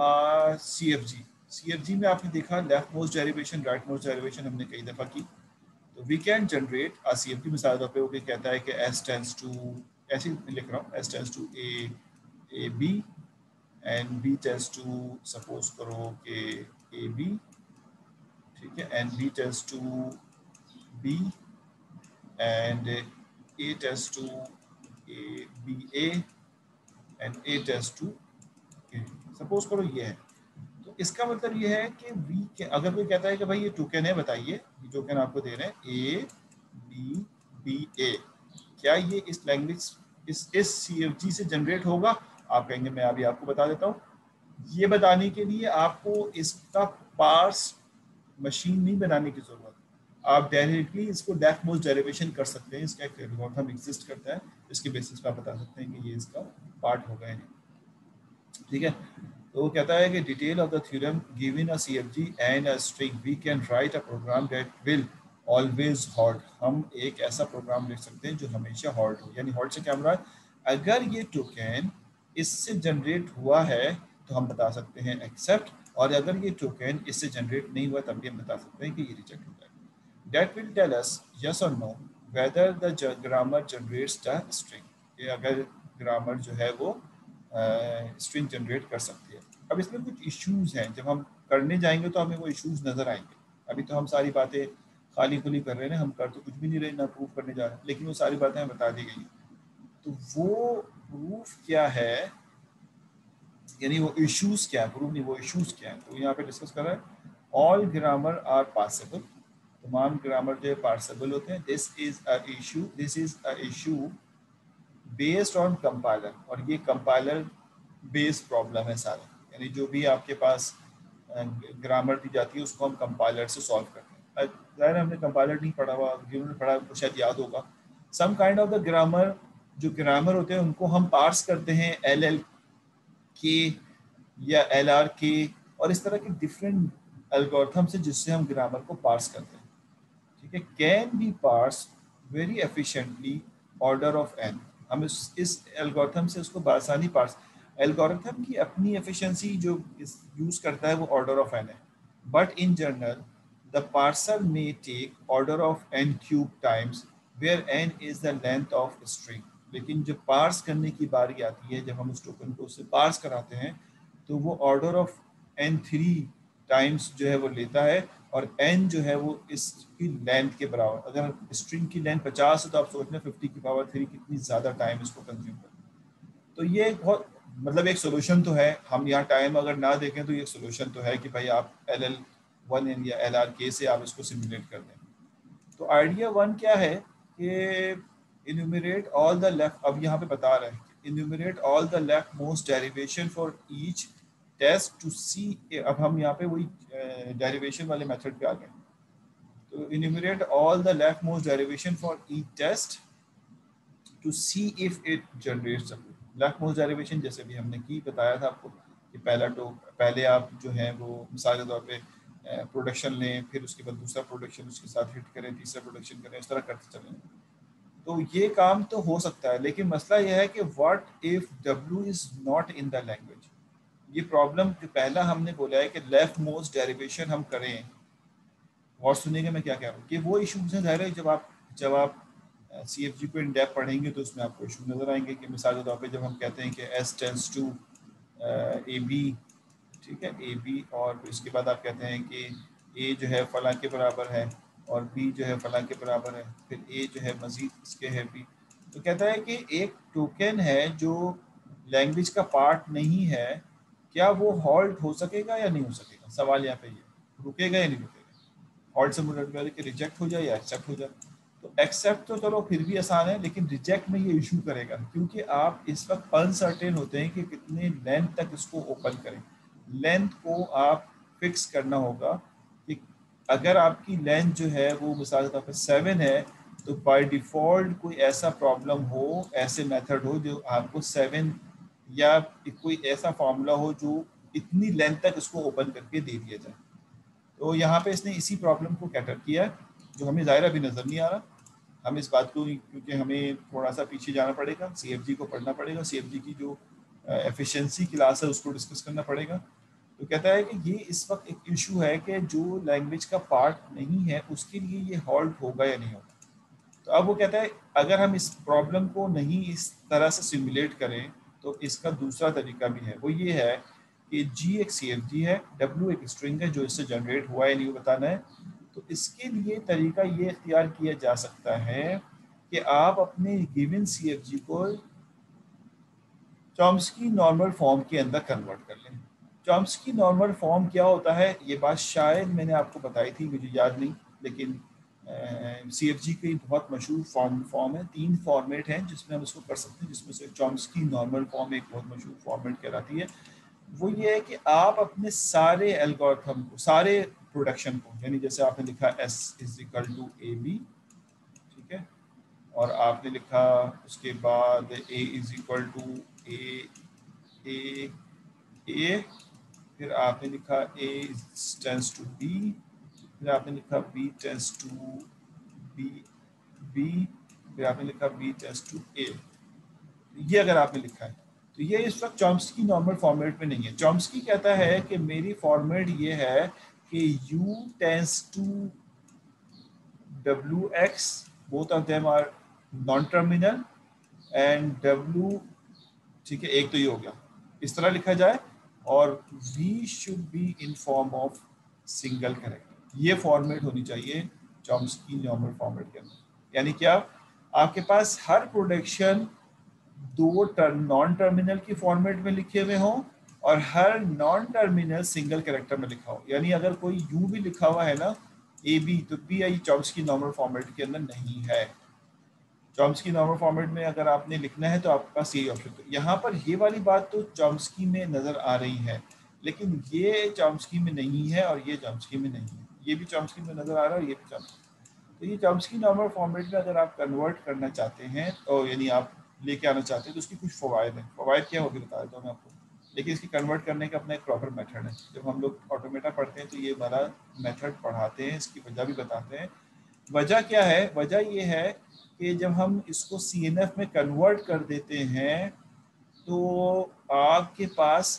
CFG में आपने देखा left most derivation, right most derivation हमने कई दफ़ा की। तो वी कैन जनरेट CFG मिसाल तौर पे वो कहता है कि S टेंड्स टू, ऐसे लिख रहा हूँ, S tends to A B and B tends to, suppose करो कि AB, ठीक है, and B tends to B and A tends to BA and A tends to A, suppose करो ये है। तो इसका मतलब ये है कि V के अगर कोई कहता है कि भाई ये टोकन है, बताइए ये टोकन आपको दे रहे हैं A B B A, क्या ये इस लैंग्वेज इस CFG से जनरेट होगा? आप कहेंगे मैं अभी आपको बता देता हूँ। ये बताने के लिए आपको इसका पार्स मशीन नहीं बनाने की जरूरत, आप डायरेक्टली इसको डेफ मोस्ट डेरिवेशन कर सकते हैं। इसका एक एल्गोरिथम एग्जिस्ट करता है, इसके बेसिस पे आप बता सकते हैं कि ये इसका पार्ट होगा या नहीं। ठीक है, तो वो कहता है कि detail of the theorem given a CFG and a string we can write a program that will always halt. हम एक ऐसा प्रोग्राम लिख सकते हैं जो हमेशा हॉल्ट हो, यानी हॉल्ट से क्या मुराद, अगर ये टोकन इससे जनरेट हुआ है तो हम बता सकते हैं एक्सेप्ट, और अगर ये टोकन इससे जनरेट नहीं हुआ तब भी हम बता सकते हैं कि ये रिजेक्ट हो जाएगा। That will tell us yes और no whether the grammar generates the string, कि अगर ग्रामर जो है वो स्ट्रिंग जनरेट कर सकती है। अब इसमें कुछ इश्यूज हैं, जब हम करने जाएंगे तो हमें वो इश्यूज नजर आएंगे। अभी तो हम सारी बातें खाली खुली कर रहे हैं, हम कर तो कुछ भी नहीं रहे, ना प्रूफ करने जा रहे हैं, लेकिन वो सारी बातें हमें बता दी गई। तो वो प्रूफ क्या है, यानी वो इश्यूज क्या है, प्रूफ नहीं, वो इश्यूज क्या है, तो यहाँ पे डिस्कस कर रहा है। ऑल ग्रामर आर पार्सेबल, तमाम ग्रामर जो है पार्सेबल होते हैं। This is a issue based on compiler, और ये कंपाइलर बेस्ड प्रॉब्लम है सारा, यानी जो भी आपके पास ग्रामर दी जाती है उसको हम कंपाइलर से सॉल्व करते हैं। ज़ाहिर हमने कंपाइलर नहीं पढ़ा हुआ, जिन्होंने पढ़ा उनको शायद याद होगा। Some kind of the grammar, जो ग्रामर होते हैं उनको हम पार्स करते हैं LL के या LR के, और इस तरह के डिफरेंट एल्गोरिथम से जिससे हम ग्रामर को पार्स करते हैं। ठीक है, can be parse very efficiently order of n। हम इस एल्गोरिथम से उसको बआसानी पार्स, एल्गोरिथम की अपनी एफिशिएंसी जो यूज करता है वो ऑर्डर ऑफ n है, but in general the parser may take order of n cube times where n is the length of string. लेकिन जब पार्स करने की बारी आती है, जब हम उस टोकन को उससे पार्स कराते हैं, तो वो ऑर्डर ऑफ n3 टाइम्स जो है वो लेता है, और n जो है वो इसकी लेंथ के बराबर। अगर स्ट्रिंग की लेंथ 50 है तो आप सोच लें 50 की पावर 3 कितनी ज़्यादा टाइम इसको कंज्यूम कर। तो ये बहुत मतलब एक सोल्यूशन तो है, हम यहाँ टाइम अगर ना देखें तो ये सोल्यूशन तो है कि भाई आप LL1 या LRK से आप इसको सिमुलेट कर दें। तो आइडिया 1 क्या है कि इन्यूमरेट ऑल द लेफ्ट, अब यहाँ पे बता रहे हैं enumerate all the left most derivation for each test to see. अब हम यहाँ पे वही डेरिवेशन वाले मेथड पे आ गए। तो enumerate all the left most derivation for each test to see if it generates left most derivation, जैसे भी हमने की बताया था आपको कि पहले आप जो है वो मिसाल के तौर पे प्रोडक्शन लें, फिर उसके बाद दूसरा प्रोडक्शन उसके साथ हिट करें, तीसरा प्रोडक्शन करें, इस तरह करते चलें। तो ये काम तो हो सकता है, लेकिन मसला यह है कि what if W is not in the language. ये प्रॉब्लम जो पहला हमने बोला है कि लेफ्ट मोस्ट डेरिवेशन हम करें, और सुनेंगे मैं क्या कह रहा हूँ कि वो इशूज हैं। ज़ाहिर है जब आप CFG को इन डेप्थ पढ़ेंगे तो उसमें आपको इशू नज़र आएंगे कि मिसाल के तौर पे जब हम कहते हैं कि S टेंड्स टू AB, ठीक है, AB, और इसके बाद आप कहते हैं कि A जो है फलां के बराबर है और B जो है फलां के बराबर है, फिर A जो है मज़ीद इसके है B। तो कहता है कि एक टोकन है जो लैंग्वेज का पार्ट नहीं है, क्या वो हॉल्ट हो सकेगा या नहीं हो सकेगा। सवाल यहाँ पे ये, रुकेगा या नहीं रुकेगा। हॉल्ट से मुराद कि रिजेक्ट हो जाए या एक्सेप्ट हो जाए। तो एक्सेप्ट तो चलो फिर भी आसान है, लेकिन रिजेक्ट में ये इशू करेगा, क्योंकि आप इस वक्त अनसर्टेन होते हैं कि कितने लेंथ तक इसको ओपन करें। लेंथ को आप फिक्स करना होगा कि अगर आपकी लेंथ जो है वो मिसाल के तौर पर 7 है, तो बाय डिफ़ॉल्ट कोई ऐसा प्रॉब्लम हो, ऐसे मेथड हो जो आपको 7 या कोई ऐसा फार्मूला हो जो इतनी लेंथ तक इसको ओपन करके दे दिया जाए। तो यहाँ पे इसने इसी प्रॉब्लम को कैटर किया है, जो हमें ज़ाहिर अभी नज़र नहीं आ रहा। हम इस बात को, क्योंकि हमें थोड़ा सा पीछे जाना पड़ेगा, CFG को पढ़ना पड़ेगा, CFG की जो एफिशिएंसी क्लास है उसको डिस्कस करना पड़ेगा। तो कहता है कि ये इस वक्त एक इशू है कि जो लैंग्वेज का पार्ट नहीं है उसके लिए ये हॉल्ट होगा या नहीं होगा। तो अब वो कहता है अगर हम इस प्रॉब्लम को नहीं इस तरह से सिमुलेट करें तो इसका दूसरा तरीका भी है, वो ये है कि G एक CFG है, W एक स्ट्रिंग है जो इससे जनरेट हुआ है नहीं बताना है। तो इसके लिए तरीका ये इख्तियार किया जा सकता है कि आप अपने गिवन CFG को चॉम्स्की नॉर्मल फॉर्म के अंदर कन्वर्ट कर लें। चॉम्स्की नॉर्मल फॉर्म क्या होता है, ये बात शायद मैंने आपको बताई थी, मुझे याद नहीं, लेकिन CFG की बहुत मशहूर फॉर्म है। 3 फॉर्मेट हैं जिसमें हम इसको कर सकते हैं, जिसमें से चॉम्स्की नॉर्मल फॉर्म एक बहुत मशहूर फॉर्मेट कहलाती है। वो ये है कि आप अपने सारे एल्गोरिथम को, सारे प्रोडक्शन को, यानी जैसे आपने लिखा S is equal to AB, ठीक है, और आपने लिखा उसके बाद A is equal to A, फिर आपने लिखा A टेंस टू B, फिर आपने लिखा B टेंस टू B, फिर आपने लिखा B टेंस टू A। ये अगर आपने लिखा है तो ये इस वक्त चॉम्स्की नॉर्मल फॉर्मेट में नहीं है। चॉम्स्की कहता है कि मेरी फॉर्मेट ये है कि U tends to WX, both of them are non terminal, and W, ठीक है, एक तो ये हो गया, इस तरह लिखा जाए, और V should be in form of single character. ये फॉर्मेट होनी चाहिए चॉम्स्की नॉर्मल फॉर्मेट के अंदर। यानी क्या, आपके पास हर प्रोडक्शन दो नॉन टर्मिनल की फॉर्मेट में लिखे हुए हों और हर नॉन टर्मिनल सिंगल कैरेक्टर में लिखा हो। यानी अगर कोई यू भी लिखा हुआ है ना AB, तो भी आई चॉम्स्की नॉर्मल फॉर्मेट के अंदर नहीं है। चॉम्स्की नॉर्मल फॉर्मेट में अगर आपने लिखना है तो आपके पास यही ऑप्शन। तो यहाँ पर ये वाली बात तो चॉम्स्की में नजर आ रही है, लेकिन ये चॉम्स्की में नहीं है और ये चॉम्स्की में नहीं है। ये भी चॉम्स्की में नजर आ रहा है और ये भी चॉम्स्की। तो ये चॉम्स्की नॉर्मल फॉर्मेट में अगर आप कन्वर्ट करना चाहते हैं, तो यानी आप लेके आना चाहते हैं, तो उसकी कुछ फ़वायद हैं। फ़वायद क्या होगी बता देता हूँ मैं आपको, लेकिन इसकी कन्वर्ट करने का अपना एक प्रॉपर मेथड है। जब हम लोग ऑटोमेटा पढ़ते हैं तो ये वाला मेथड पढ़ाते हैं, इसकी वजह भी बताते हैं। वजह क्या है, वजह ये है कि जब हम इसको CNF में कन्वर्ट कर देते हैं तो आपके पास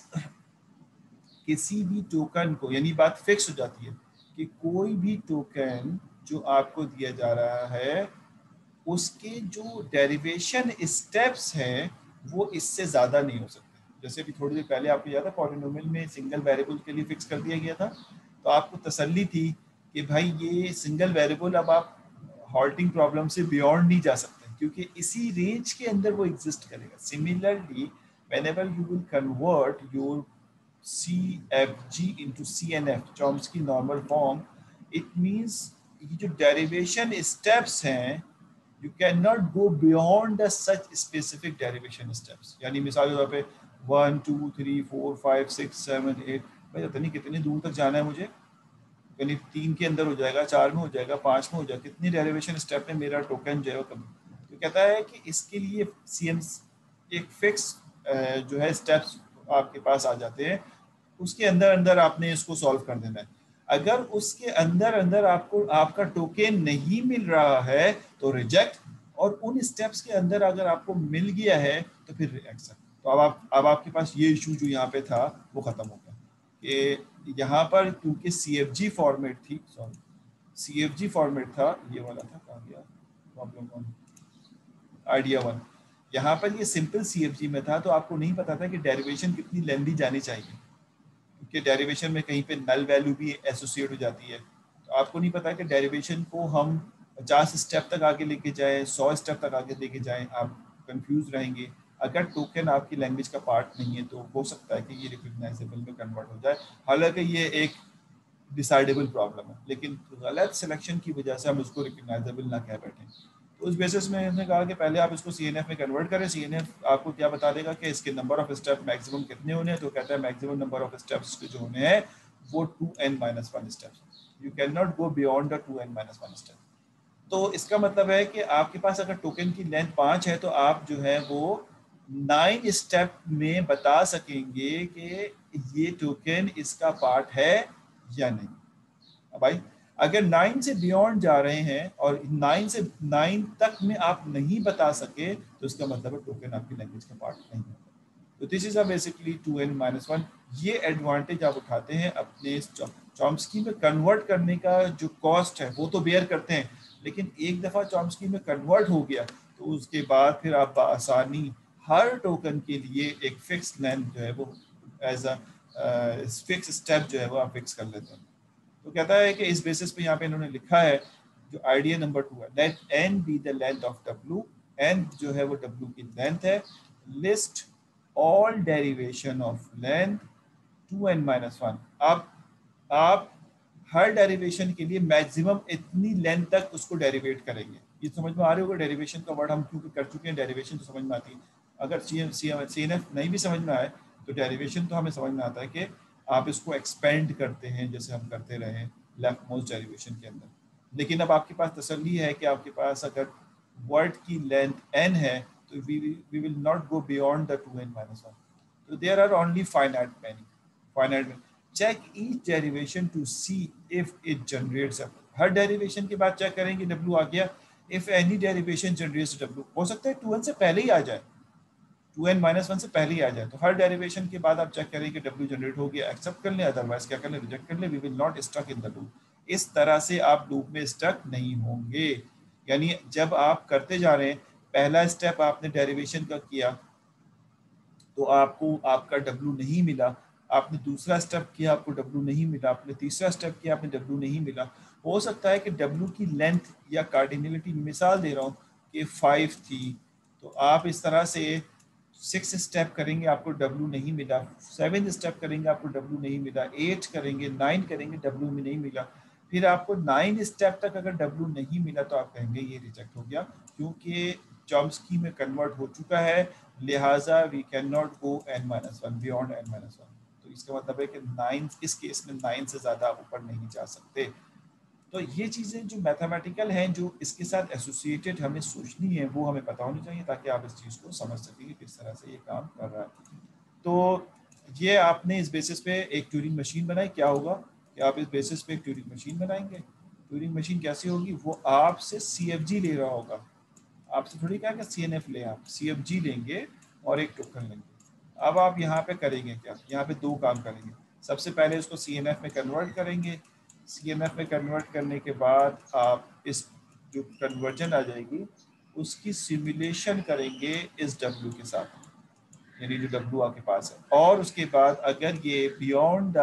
किसी भी टोकन को, यानी बात फिक्स हो जाती है कि कोई भी टोकन जो आपको दिया जा रहा है उसके जो डेरिवेशन स्टेप्स हैं वो इससे ज़्यादा नहीं हो सकते। जैसे भी थोड़ी देर पहले आपको याद है पॉलिनोमियल में सिंगल वेरिएबल के लिए फिक्स कर दिया गया था, तो आपको तसल्ली थी कि भाई ये सिंगल वेरिएबल अब आप हॉल्टिंग प्रॉब्लम से बियॉन्ड नहीं जा सकते, क्योंकि इसी रेंज के अंदर वो एग्जिस्ट करेगा। Similarly whenever you will convert your CFG into CNF, Chomsky normal form, it means ये जो डेरिवेशन स्टेप्स हैं you cannot go beyond the such specific derivation steps। यानी मिसाल के तौर पे 1 2 3 4 5 6 7 8, भाई पता नहीं कितनी दूर तक जाना है मुझे, यानी 3 के अंदर हो जाएगा, 4 में हो जाएगा, 5 में हो जाएगा, कितनी डेरिवेशन स्टेप में मेरा टोकन जो है वो कभी। तो कहता है कि इसके लिए CM एक फिक्स जो है स्टेप्स आपके पास आ जाते हैं, उसके अंदर अंदर आपने इसको सॉल्व कर देना है। अगर उसके अंदर अंदर आपको आपका टोकन नहीं मिल रहा है तो रिजेक्ट, और उन स्टेप्स के अंदर अगर आपको मिल गया है तो फिर एक्सेप्ट। तो अब आपके पास ये इशू जो यहाँ पे था वो खत्म हो गया कि यहाँ पर क्योंकि CFG फॉर्मेट थी, सॉरी CFG फॉर्मेट था, ये वाला था, कहाँ गया प्रॉब्लम कौन, आइडिया 1। यहाँ पर ये सिंपल CFG में था, तो आपको नहीं पता था कि डेरिवेशन कितनी लेंथी जानी चाहिए, कि डेरिवेशन में कहीं पे नल वैल्यू भी एसोसिएट हो जाती है। तो आपको नहीं पता कि डेरिवेशन को हम 50 स्टेप तक आगे लेके जाएं, 100 स्टेप तक आगे लेके जाएं, आप कंफ्यूज रहेंगे। अगर टोकन आपकी लैंग्वेज का पार्ट नहीं है तो हो सकता है कि ये रिकॉग्नाइजेबल में कन्वर्ट हो जाए, हालांकि ये एक डिसाइडेबल प्रॉब्लम है, लेकिन गलत सिलेक्शन की वजह से हम उसको रिकॉग्नाइजेबल ना कह बैठे। तो उस बेसिस में इसने कहा कि पहले आप इसको CNF में कन्वर्ट करें। CNF आपको क्या बता देगा कि इसके नंबर ऑफ स्टेप मैक्सिमम कितने होने हैं, तो कहता है मैक्सिमम नंबर ऑफ स्टेप्स जो होने हैं वो 2n-1 steps. You can not go beyond the 2n-1 step. तो इसका मतलब है कि आपके पास अगर टोकन की लेंथ 5 है तो आप जो है वो 9 स्टेप में बता सकेंगे कि ये टोकन इसका पार्ट है या नहीं। अब भाई अगर 9 से बियॉन्ड जा रहे हैं और 9 से 9 तक में आप नहीं बता सके तो इसका मतलब है टोकन आपकी लैंग्वेज का पार्ट नहीं है। तो दिस इज बेसिकली 2n-1। ये एडवांटेज आप उठाते हैं अपने चॉम्स्की में कन्वर्ट करने का। जो कॉस्ट है वो तो बेयर करते हैं, लेकिन एक दफ़ा चॉम्स्की में कन्वर्ट हो गया तो उसके बाद फिर आप आसानी हर टोकन के लिए एक फिक्स लेंथ जो है वो एज अ फिक्स स्टेप जो है वो आप फिक्स कर लेते हैं। तो कहता है कि इस बेसिस पे यहाँ पे इन्होंने लिखा है जो आइडिया नंबर 2 है, let n be the length of W, n जो है वो W की लेंथ है, list all derivation of length 2n-1। आप हर डेरिवेशन के लिए मैक्सिमम इतनी लेंथ तक उसको डेरिवेट करेंगे। ये समझ में आ रही होगा, डेरिवेशन का वर्ड हम क्योंकि कर चुके हैं, डेरिवेशन तो समझ में आती है। अगर CNF नहीं भी समझ में आए तो डेरिवेशन तो हमें समझ में आता है कि आप इसको एक्सपेंड करते हैं जैसे हम करते रहे, लेफ्ट मोस्ट डेरिवेशन के अंदर। लेकिन अब आपके पास तसल्ली है कि आपके पास अगर वर्ड की लेंथ n है तो we will not go beyond the 2n-1। तो there are only finite check each derivation to see if it generates a, हर डेरिवेशन के बाद चेक करेंगे w आ गया, if any derivation generates w, हो सकता है 2n से पहले ही आ जाए, 2n-1 से पहले ही आ जाए, तो हर डेरिवेशन के बाद आप चेक करें कि w जनरेट हो गया, एक्सेप्ट कर लें, अदरवाइज क्या कर लें, रिजेक्ट कर लें, we will not stuck in the loop. इस तरह से आप लूप में स्टक नहीं होंगे। यानी जब आप करते जा रहे हैं, पहला स्टेप आपने डेरिवेशन का किया तो आपको आपका w नहीं मिला, आपने दूसरा स्टेप किया आपको w नहीं मिला, आपने तीसरा स्टेप किया आपने w नहीं मिला, हो सकता है कि w की लेंथ या कार्डिनलिटी, मिसाल दे रहा हूँ कि 5 थी, तो आप इस तरह से 6 स्टेप करेंगे आपको w नहीं मिला, 7 स्टेप करेंगे आपको w नहीं मिला, 8 करेंगे, 9 करेंगे, w में नहीं मिला, फिर आपको 9 स्टेप तक अगर w नहीं मिला तो आप कहेंगे ये रिजेक्ट हो गया, क्योंकि चॉम्स्की में कन्वर्ट हो चुका है, लिहाजा we can not go n-1 beyond n-1। तो इसका मतलब है कि 9 इस केस में 9 से ज़्यादा आप ऊपर नहीं जा सकते। तो ये चीज़ें जो मैथमेटिकल हैं, जो इसके साथ एसोसिएटेड हमें सोचनी है, वो हमें पता होनी चाहिए ताकि आप इस चीज़ को समझ सकें कि किस तरह से ये काम कर रहा है। तो ये आपने इस बेसिस पे एक ट्यूरिंग मशीन बनाई, क्या होगा कि आप इस बेसिस पे एक ट्यूरिंग मशीन बनाएंगे। ट्यूरिंग मशीन कैसी होगी, वो आपसे CFG ले रहा होगा, आपसे थोड़ी क्या कि CNF ले, आप CFG लेंगे और एक टोकन लेंगे। अब आप यहाँ पे करेंगे क्या, यहाँ पे दो काम करेंगे, सबसे पहले इसको CNF में कन्वर्ट करेंगे, CNF में कन्वर्ट करने के बाद आप इस जो कन्वर्जन आ जाएगी उसकी सिमुलेशन करेंगे इस W के साथ, यानी जो W आपके पास है, और उसके बाद अगर ये बियॉन्ड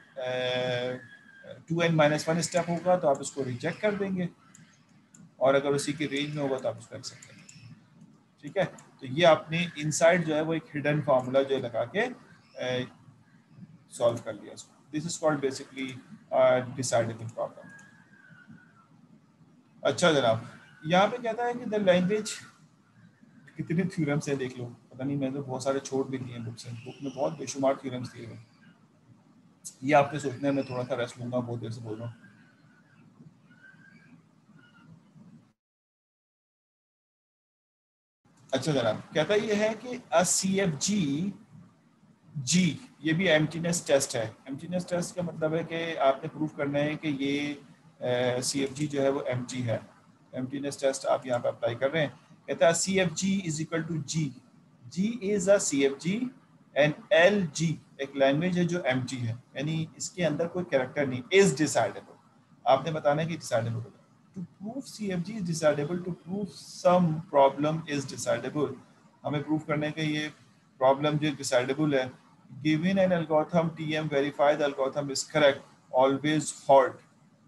2n-1 स्टेप होगा तो आप इसको रिजेक्ट कर देंगे, और अगर उसी के रेंज में होगा तो आप उसको एक्सेप्ट करेंगे। ठीक है, तो ये आपने इनसाइड जो है वो एक हिडन फार्मूला जो लगा के सॉल्व कर लिया इसको। This is called basically decidable problem. अच्छा जनाब, यहाँ पे कहता है कि द लैंग्वेज, कितने थ्योरम्स है देख लो, पता नहीं, मैंने तो बहुत सारे छोड़ भी दिए बुक से, बुक में बहुत बेशुमार थ्योरम्स दिए हुए। ये आपने सोचना है, मैं थोड़ा सा रेस्ट लूंगा, बहुत देर से बोल रहा हूँ। अच्छा जनाब, कहता ये है कि a CFG G, ये भी एम्प्टीनेस टेस्ट है। एम्प्टीनेस टेस्ट का मतलब है कि आपने प्रूफ करना है कि ये CFG जो है वो एम्प्टी है। एम्प्टीनेस टेस्ट आप यहाँ पे अप्लाई कर रहे हैं। कहता है CFG is equal to G is a CFG and LG एक लैंग्वेज है जो एम्प्टी है, यानी इसके अंदर कोई कैरेक्टर नहीं, इज डिसाइडेबल। आपने बताना है कि डिसाइडेबल होगा। To prove CFG is decidable, to prove some problem is decidable, हमें प्रूफ करने के ये प्रॉब्लम जो डिसाइडेबल है। Given an algorithm TM, verify the algorithm is correct, always halt।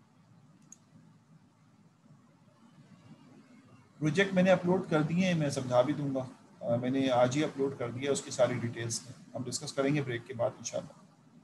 Project मैंने अपलोड कर दिए हैं, मैं समझा भी दूंगा, मैंने आज ही अपलोड कर दिया, उसकी सारी डिटेल्स हम डिस्कस करेंगे ब्रेक के बाद इंशाल्लाह।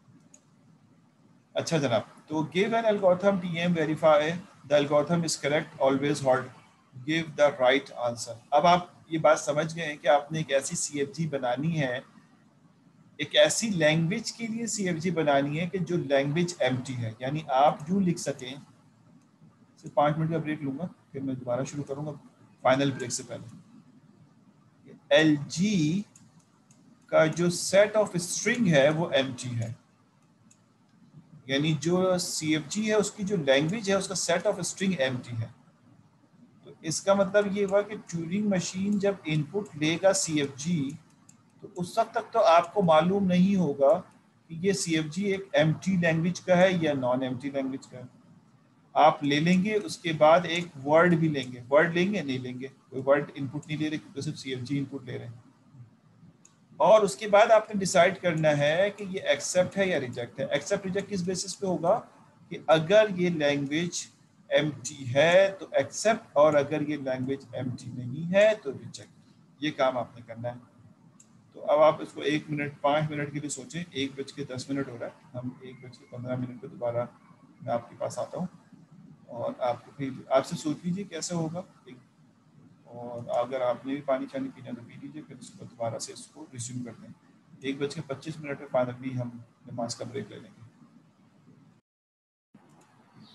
अच्छा जनाब, तो give an algorithm TM, verify the algorithm is correct, always halt, give the right answer. अब आप ये बात समझ गए हैं कि आपने एक ऐसी CFG बनानी है, एक ऐसी लैंग्वेज के लिए CFG बनानी है कि जो लैंग्वेज एम्प्टी है, यानी आप यूँ लिख सकें। सिर्फ 5 मिनट का ब्रेक लूंगा, फिर मैं दोबारा शुरू करूंगा फाइनल ब्रेक से पहले। LG का जो सेट ऑफ स्ट्रिंग है वो एम्प्टी है, यानी जो CFG है उसकी जो लैंग्वेज है उसका सेट ऑफ स्ट्रिंग एम्प्टी है। तो इसका मतलब ये हुआ कि ट्यूरिंग मशीन जब इनपुट लेगा CFG, तो उस वक्त तक तो आपको मालूम नहीं होगा कि ये CFG एक एम्प्टी लैंग्वेज का है या नॉन एम्प्टी लैंग्वेज का है। आप ले लेंगे, उसके बाद एक वर्ड भी लेंगे, वर्ड लेंगे नहीं लेंगे, कोई वर्ड इनपुट नहीं ले रहे क्योंकि सिर्फ CFG इनपुट ले रहे हैं, और उसके बाद आपने डिसाइड करना है कि ये एक्सेप्ट है या रिजेक्ट है। एक्सेप्ट रिजेक्ट किस बेसिस पे होगा कि अगर ये लैंग्वेज एम्प्टी है तो एक्सेप्ट, और अगर ये लैंग्वेज एम्प्टी नहीं है तो रिजेक्ट। ये काम आपने करना है। तो अब आप इसको 1 मिनट 5 मिनट के लिए सोचें, 1:10 हो रहा है, हम 1:15 पे दोबारा मैं आपके पास आता हूँ, और आपको फिर आपसे सोच लीजिए कैसे होगा, और अगर आपने भी पानी शानी पीना तो पी लीजिए, फिर उसको दोबारा से इसको रिज्यूम करते हैं। 1:25 पे फाइनली हम नमाज का ब्रेक ले लेंगे।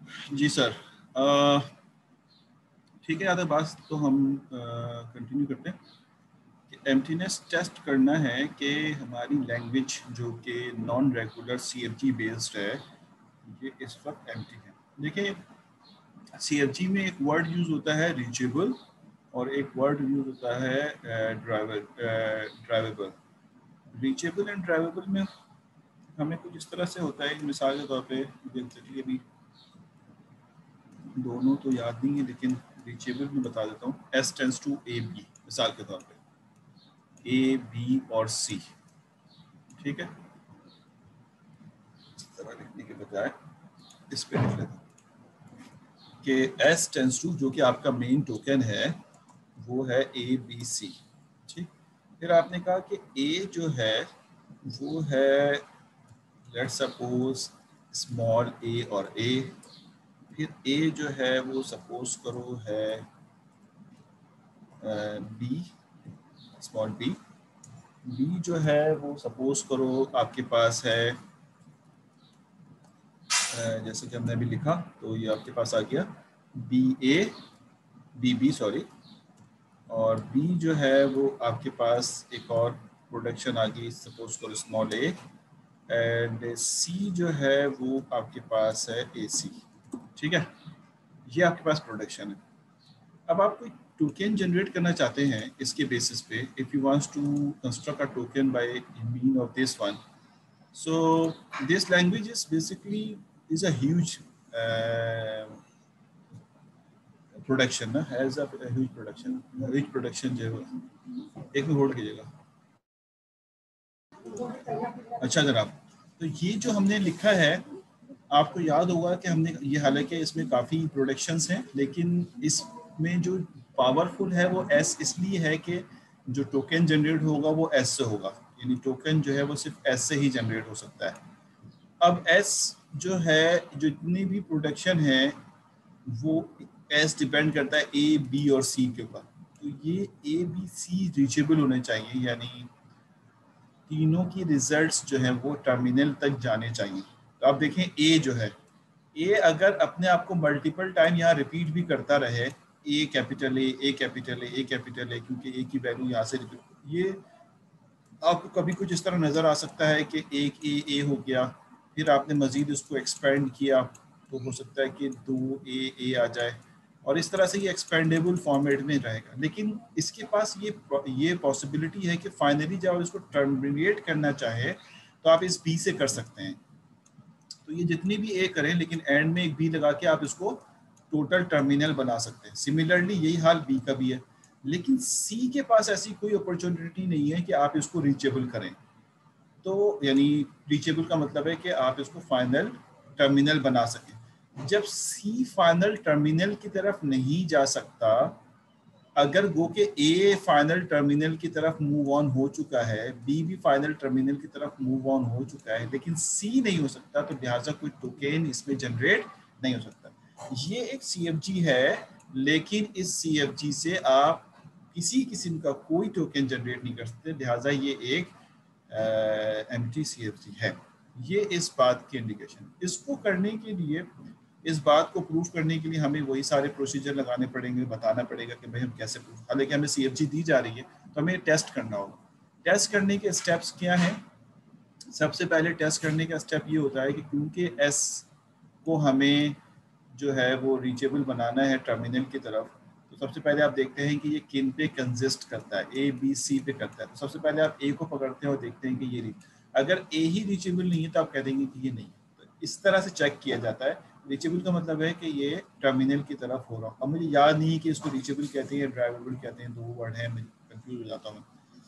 जी सर, ठीक है, आधा बात तो हम कंटिन्यू करते हैं कि एम्प्टीनेस टेस्ट करना है कि हमारी लैंग्वेज जो कि नॉन रेगुलर CFG बेस्ड है ये इस वक्त एम्प्टी है। देखिए CFG में एक वर्ड यूज होता है रीचेबल और एक वर्ड यूज होता है ड्राइवेबल। रीचेबल एंड ड्राइवेबल में हमें कुछ इस तरह से होता है, मिसाल के तौर पे चलिए अभी दोनों तो याद नहीं है लेकिन रीचेबल में बता देता हूँ, S टेंस टू AB, मिसाल के तौर पे A, B और C, ठीक है। इस तरह लिखने के बजाय इस पे लिख लेता हूँ कि S टेंस टू, जो कि आपका मेन टोकन है वो है ABC, ठीक। फिर आपने कहा कि A जो है वो है लेट्स सपोज स्मॉल a और A, फिर A जो है वो सपोज करो है B, स्मॉल b, B जो है वो सपोज करो आपके पास है जैसे कि हमने अभी लिखा तो ये आपके पास आ गया BB सॉरी, और B जो है वो आपके पास एक और प्रोडक्शन आ गई सपोज करो स्मॉल a, एंड C जो है वो आपके पास है AC, ठीक है। ये आपके पास प्रोडक्शन है। अब आप कोई टोकन जनरेट करना चाहते हैं इसके बेसिस पे, if you wants to construct a token by mean of this one, so this language is basically is a huge production ना, has a huge production जो है, एक में होल्ड कीजिएगा। अच्छा जनाब, तो ये जो हमने लिखा है आपको याद होगा कि हमने ये, हालांकि इसमें काफ़ी प्रोडक्शंस हैं लेकिन इसमें जो पावरफुल है वो S इसलिए है कि जो टोकन जनरेट होगा वो S से होगा, यानी टोकन जो है वो सिर्फ S से ही जनरेट हो सकता है। अब S जो है जितनी भी प्रोडक्शन है वो S डिपेंड करता है A, B और C के ऊपर, तो ये A, B, C रीचेबल होने चाहिए, यानी तीनों की रिजल्ट्स जो है वो टर्मिनल तक जाने चाहिए। तो आप देखें A जो है, A अगर अपने आप को मल्टीपल टाइम यहाँ रिपीट भी करता रहे, A capital A capital A capital A, क्योंकि A की वैल्यू यहाँ से रिपीट, ये आपको कभी कुछ इस तरह नज़र आ सकता है कि एक A हो गया, फिर आपने मज़ीद उसको एक्सपेंड किया तो हो सकता है कि 2A आ जाए, और इस तरह से ये एक्सपेंडेबल फॉर्मेट में रहेगा। लेकिन इसके पास ये पॉसिबिलिटी है कि फाइनली जब इसको टर्मिनेट करना चाहे तो आप इस B से कर सकते हैं। तो ये जितनी भी A करें लेकिन एंड में एक B लगा के आप इसको टोटल टर्मिनल बना सकते हैं। सिमिलरली यही हाल B का भी है, लेकिन C के पास ऐसी कोई अपॉर्चुनिटी नहीं है कि आप इसको रीचेबल करें। तो यानी रीचेबल का मतलब है कि आप इसको फाइनल टर्मिनल बना सकें। जब C फाइनल टर्मिनल की तरफ नहीं जा सकता, अगर गो के A फाइनल टर्मिनल की तरफ मूव ऑन हो चुका है, B भी फाइनल टर्मिनल की तरफ मूव ऑन हो चुका है, लेकिन C नहीं हो सकता, तो लिहाजा कोई टोकन इसमें जनरेट नहीं हो सकता। ये एक CFG है, लेकिन इस CFG से आप किसी किस्म का कोई टोकन जनरेट नहीं कर सकते, लिहाजा ये एक एम्प्टी CFG है। ये इस बात की इंडिकेशन। इसको करने के लिए, इस बात को प्रूफ करने के लिए हमें वही सारे प्रोसीजर लगाने पड़ेंगे, बताना पड़ेगा कि भाई हम कैसे प्रूफ, हालांकि हमें CFG दी जा रही है तो हमें टेस्ट करना होगा। टेस्ट करने के स्टेप्स क्या हैं? सबसे पहले टेस्ट करने का स्टेप ये होता है कि क्योंकि S को हमें जो है वो रीचेबल बनाना है टर्मिनल की तरफ, तो सबसे पहले आप देखते हैं कि ये किन पे कंसिस्ट करता है, A, B, C पे करता है। तो सबसे पहले आप A को पकड़ते हैं और देखते हैं कि ये अगर A ही रीचेबल नहीं है तो आप कह देंगे कि ये नहीं। तो इस तरह से चेक किया जाता है। रीचेबल का मतलब है कि ये टर्मिनल की तरफ हो रहा। अब मुझे याद नहीं है कि इसको रीचेबल कहते हैं या ड्राइवेबल कहते हैं, 2 वर्ड हैं, मैं कंफ्यूज हो जाता हूँ।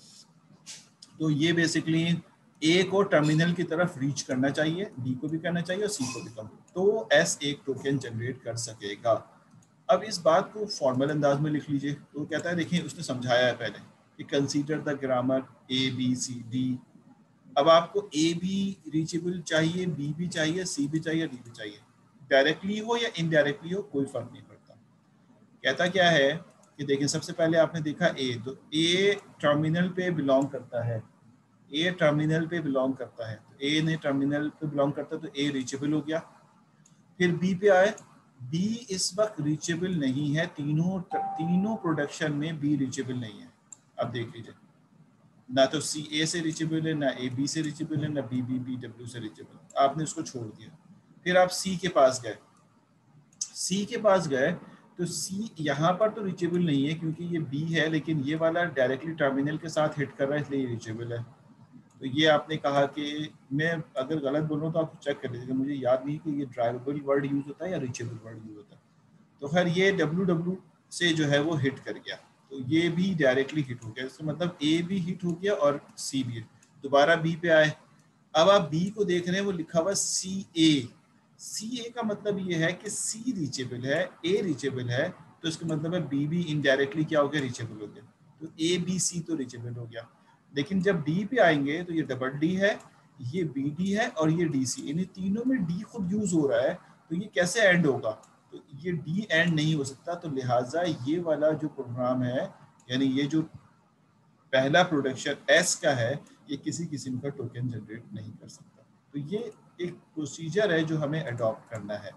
तो ये बेसिकली A को टर्मिनल की तरफ रीच करना चाहिए, B को भी करना चाहिए और C को भी करना, तो S एक टोकन जनरेट कर सकेगा। अब इस बात को फॉर्मल अंदाज में लिख लीजिए। तो कहता है, देखिए उसने समझाया है पहले कि consider the grammar A, B, C, D। अब आपको A भी रीचेबल चाहिए, B भी चाहिए, C भी चाहिए, D भी चाहिए, डायरेक्टली हो या इनडायरेक्टली हो कोई फर्क नहीं पड़ता। कहता क्या है कि देखिए सबसे पहले आपने देखा A, तो A टर्मिनल पे बिलोंग करता है, A टर्मिनल पे बिलोंग करता है, तो A ने टर्मिनल पे बिलोंग करता है तो A रीचेबल हो गया। फिर B पे आए बी इस वक्त रीचेबल नहीं है, तीनों प्रोडक्शन में बी रीचेबल नहीं है। अब देख लीजिए, ना तो सी ए से रीचेबल है, ना ए बी से रीचेबल है, ना बी बी बी डब्ल्यू से रीचेबल। आपने उसको छोड़ दिया, फिर आप सी के पास गए। सी के पास गए तो सी यहाँ पर तो रीचेबल नहीं है क्योंकि ये बी है, लेकिन ये वाला डायरेक्टली टर्मिनल के साथ हिट कर रहा है, इसलिए ये रीचेबल है। तो ये आपने कहा कि मैं अगर गलत बोल रहा हूँ तो आप चेक कर लीजिएगा, मुझे याद नहीं कि ये ड्राइवेबल वर्ड यूज होता है या रीचेबल वर्ड यूज होता है। तो खैर ये डब्ल्यू डब्ल्यू से जो है वो हिट कर गया, तो ये भी डायरेक्टली हिट हो गया। इसका मतलब ए भी हिट हो गया और सी भी। दोबारा बी पे आए, अब आप बी को देख रहे हैं, वो लिखा हुआ सी ए। सी ए का मतलब ये है कि सी रीचेबल है, ए रीचेबल है, तो इसका मतलब है बी भी इनडायरेक्टली क्या हो गया, रीचेबल हो गया। तो ए बी सी तो रीचेबल हो गया। लेकिन जब डी पे आएंगे तो ये डबल डी है, ये बी डी है और ये डी सी, इन तीनों में डी खुद यूज हो रहा है, तो ये कैसे एंड होगा? तो ये डी एंड नहीं हो सकता। तो लिहाजा ये वाला जो प्रोग्राम है, यानी ये जो पहला प्रोडक्शन एस का है, ये किसी किस्म का टोकन जनरेट नहीं कर सकता। तो ये एक प्रोसीजर है जो हमें अडॉप्ट करना है।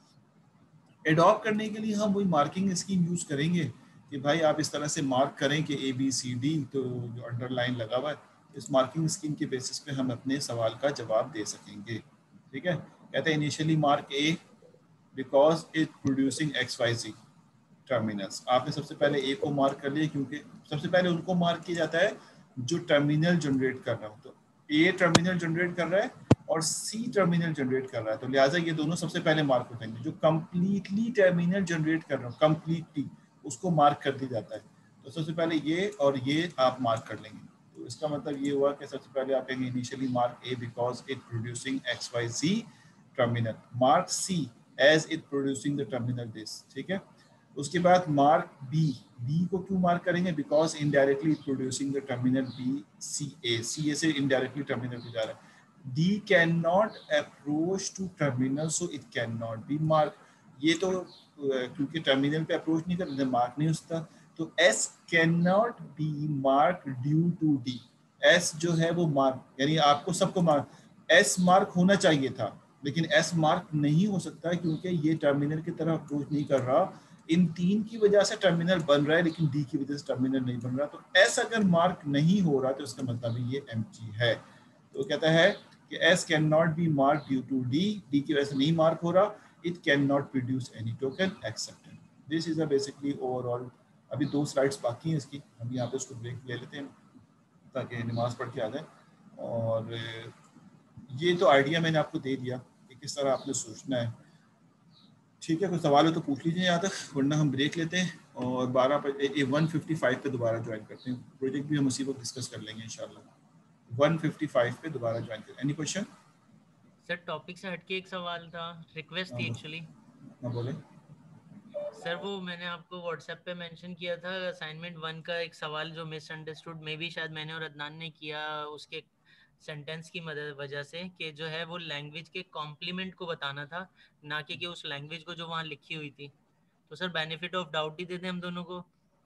अडॉप्ट करने के लिए हम वही मार्किंग स्कीम यूज करेंगे कि भाई आप इस तरह से मार्क करें कि ए बी सी डी, तो जो अंडरलाइन लगा हुआ है, इस मार्किंग स्कीम के बेसिस पे हम अपने सवाल का जवाब दे सकेंगे। ठीक है, कहते हैं initially mark A because it producing X Y Z terminals. आपने सबसे पहले ए को मार्क कर लिया क्योंकि सबसे पहले उनको मार्क किया जाता है जो टर्मिनल जनरेट कर रहा हो। तो ए टर्मिनल जनरेट कर रहा है और सी टर्मिनल जनरेट कर रहा है, तो लिहाजा ये दोनों सबसे पहले मार्क हो जाएंगे। जो कंप्लीटली टर्मिनल जनरेट कर रहा हो, कंप्लीटली, उसको मार्क कर दिया जाता है। तो सबसे पहले ये और ये आप मार्क कर लेंगे। तो इसका मतलब ये हुआ कि सबसे पहले आप कहेंगे initially mark A because it producing X Y Z terminal, mark C as it producing the terminal this. ठीक है, उसके बाद मार्क बी, बी को क्यों मार्क करेंगे? Because indirectly producing the terminal B C A, C A से indirectly terminal पे जा रहा है। D cannot approach to terminal, so it cannot be marked. ये तो क्योंकि टर्मिनल पे अप्रोच नहीं करते, मार्क नहीं होता। तो S cannot be marked due to D. S जो है वो मार्क, यानी आपको सबको मार्क, S मार्क होना चाहिए था, लेकिन S मार्क नहीं हो सकता क्योंकि ये टर्मिनल की तरफ अप्रोच नहीं कर रहा। इन तीन की वजह से टर्मिनल बन रहा है, लेकिन D की वजह से टर्मिनल नहीं बन रहा। तो S अगर मार्क नहीं हो रहा तो इसका मतलब ये एम्प्टी है। तो कहता है कि S cannot be marked due to D, D की वजह से नहीं मार्क हो रहा, it cannot produce any token accepted. This is a basically overall। अभी 2 स्लाइड्स बाकी हैं इसकी, हम यहाँ पे उसको ब्रेक ले लेते हैं ताकि नमाज पढ़ के आ जाए। और ये तो आइडिया मैंने आपको दे दिया कि किस तरह आपने सोचना है। ठीक है, कोई सवाल हो तो पूछ लीजिए यहाँ तक, वरना हम ब्रेक लेते हैं और 155 पे दोबारा ज्वाइन करते हैं। प्रोजेक्ट भी हम उसी वक्त डिस्कस कर लेंगे इंशाल्लाह। 155 पे दोबारा ज्वाइन करें। Any question? सर टॉपिक से हटके एक सवाल था, रिक्वेस्ट थी एक्चुअली। हाँ बोले सर, वो मैंने आपको व्हाट्सएप पे मेंशन किया था असाइनमेंट 1 का एक सवाल जो मिसअंडरस्टूड मे बी शायद मैंने और अदनान ने किया उसके सेंटेंस की मदद वजह से, कि जो है वो लैंग्वेज के कॉम्प्लीमेंट को बताना था, ना कि उस लैंग्वेज को जो वहाँ लिखी हुई थी। तो सर बेनिफिट ऑफ डाउट ही दे दें हम दोनों को।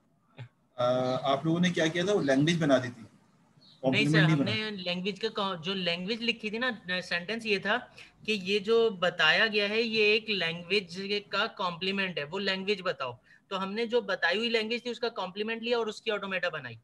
आप लोगों ने क्या किया था, वो लैंग्वेज बना दी थी, नहीं सर, कॉम्प्लीमेंट नहीं हमने बना। लैंग्वेज का जो लैंग्वेज लिखी थी ना, सेंटेंस ये था कि ये जो बताया गया है ये एक लैंग्वेज का कॉम्प्लीमेंट है, वो लैंग्वेज बताओ। तो हमने जो बताई हुई लैंग्वेज थी उसका कॉम्प्लीमेंट लिया और उसकी ऑटोमेटा बनाई।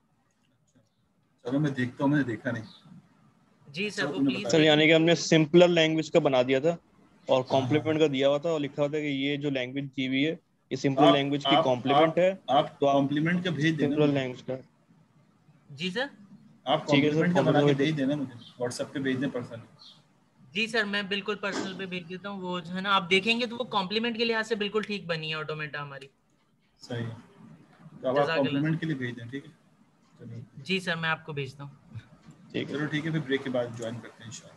चलो मैं देखता हूँ, मैंने देखा नहीं। जी अच्छा सर, वो तूने प्लीज बताया। सर यानी कि हमने सिंपलर लैंग्वेज का बना दिया था और हाँ हाँ कॉम्प्लीमेंट का दिया हुआ था और लिखा हुआ था कि ये जो लैंग्वेज दी हुई है ये सिंपलर आप लैंग्वेज की आप कॉम्प्लीमेंट आप है, आप तो आप कॉम्प्लीमेंट का भेज देना सिंपलर मुझे। लैंग्वेज का। जी सर। आप ठीक है सर, कॉम्प्लीमेंट का बना के कॉम्प्लीमेंट भेज देना मुझे, व्हाट्सएप पे भेज दें पर्सनली। जी सर, मैं बिल्कुल पर्सनल पे भेज देता हूँ। वो जो है ना, आप देखेंगे तो वो कॉम्प्लीमेंट के लिहाज से बिल्कुल ठीक बनी है ऑटोमेटा हमारी। सही है, तो अब आप जज़ाकल्लाह कॉम्प्लीमेंट सर। के लिए भेज दें। ठीक है, चलो जी सर, मैं आपको भेजता हूँ। ठीक है। चलो ठीक है, फिर ब्रेक के बाद ज्वाइन करते हैं इंशाल्लाह।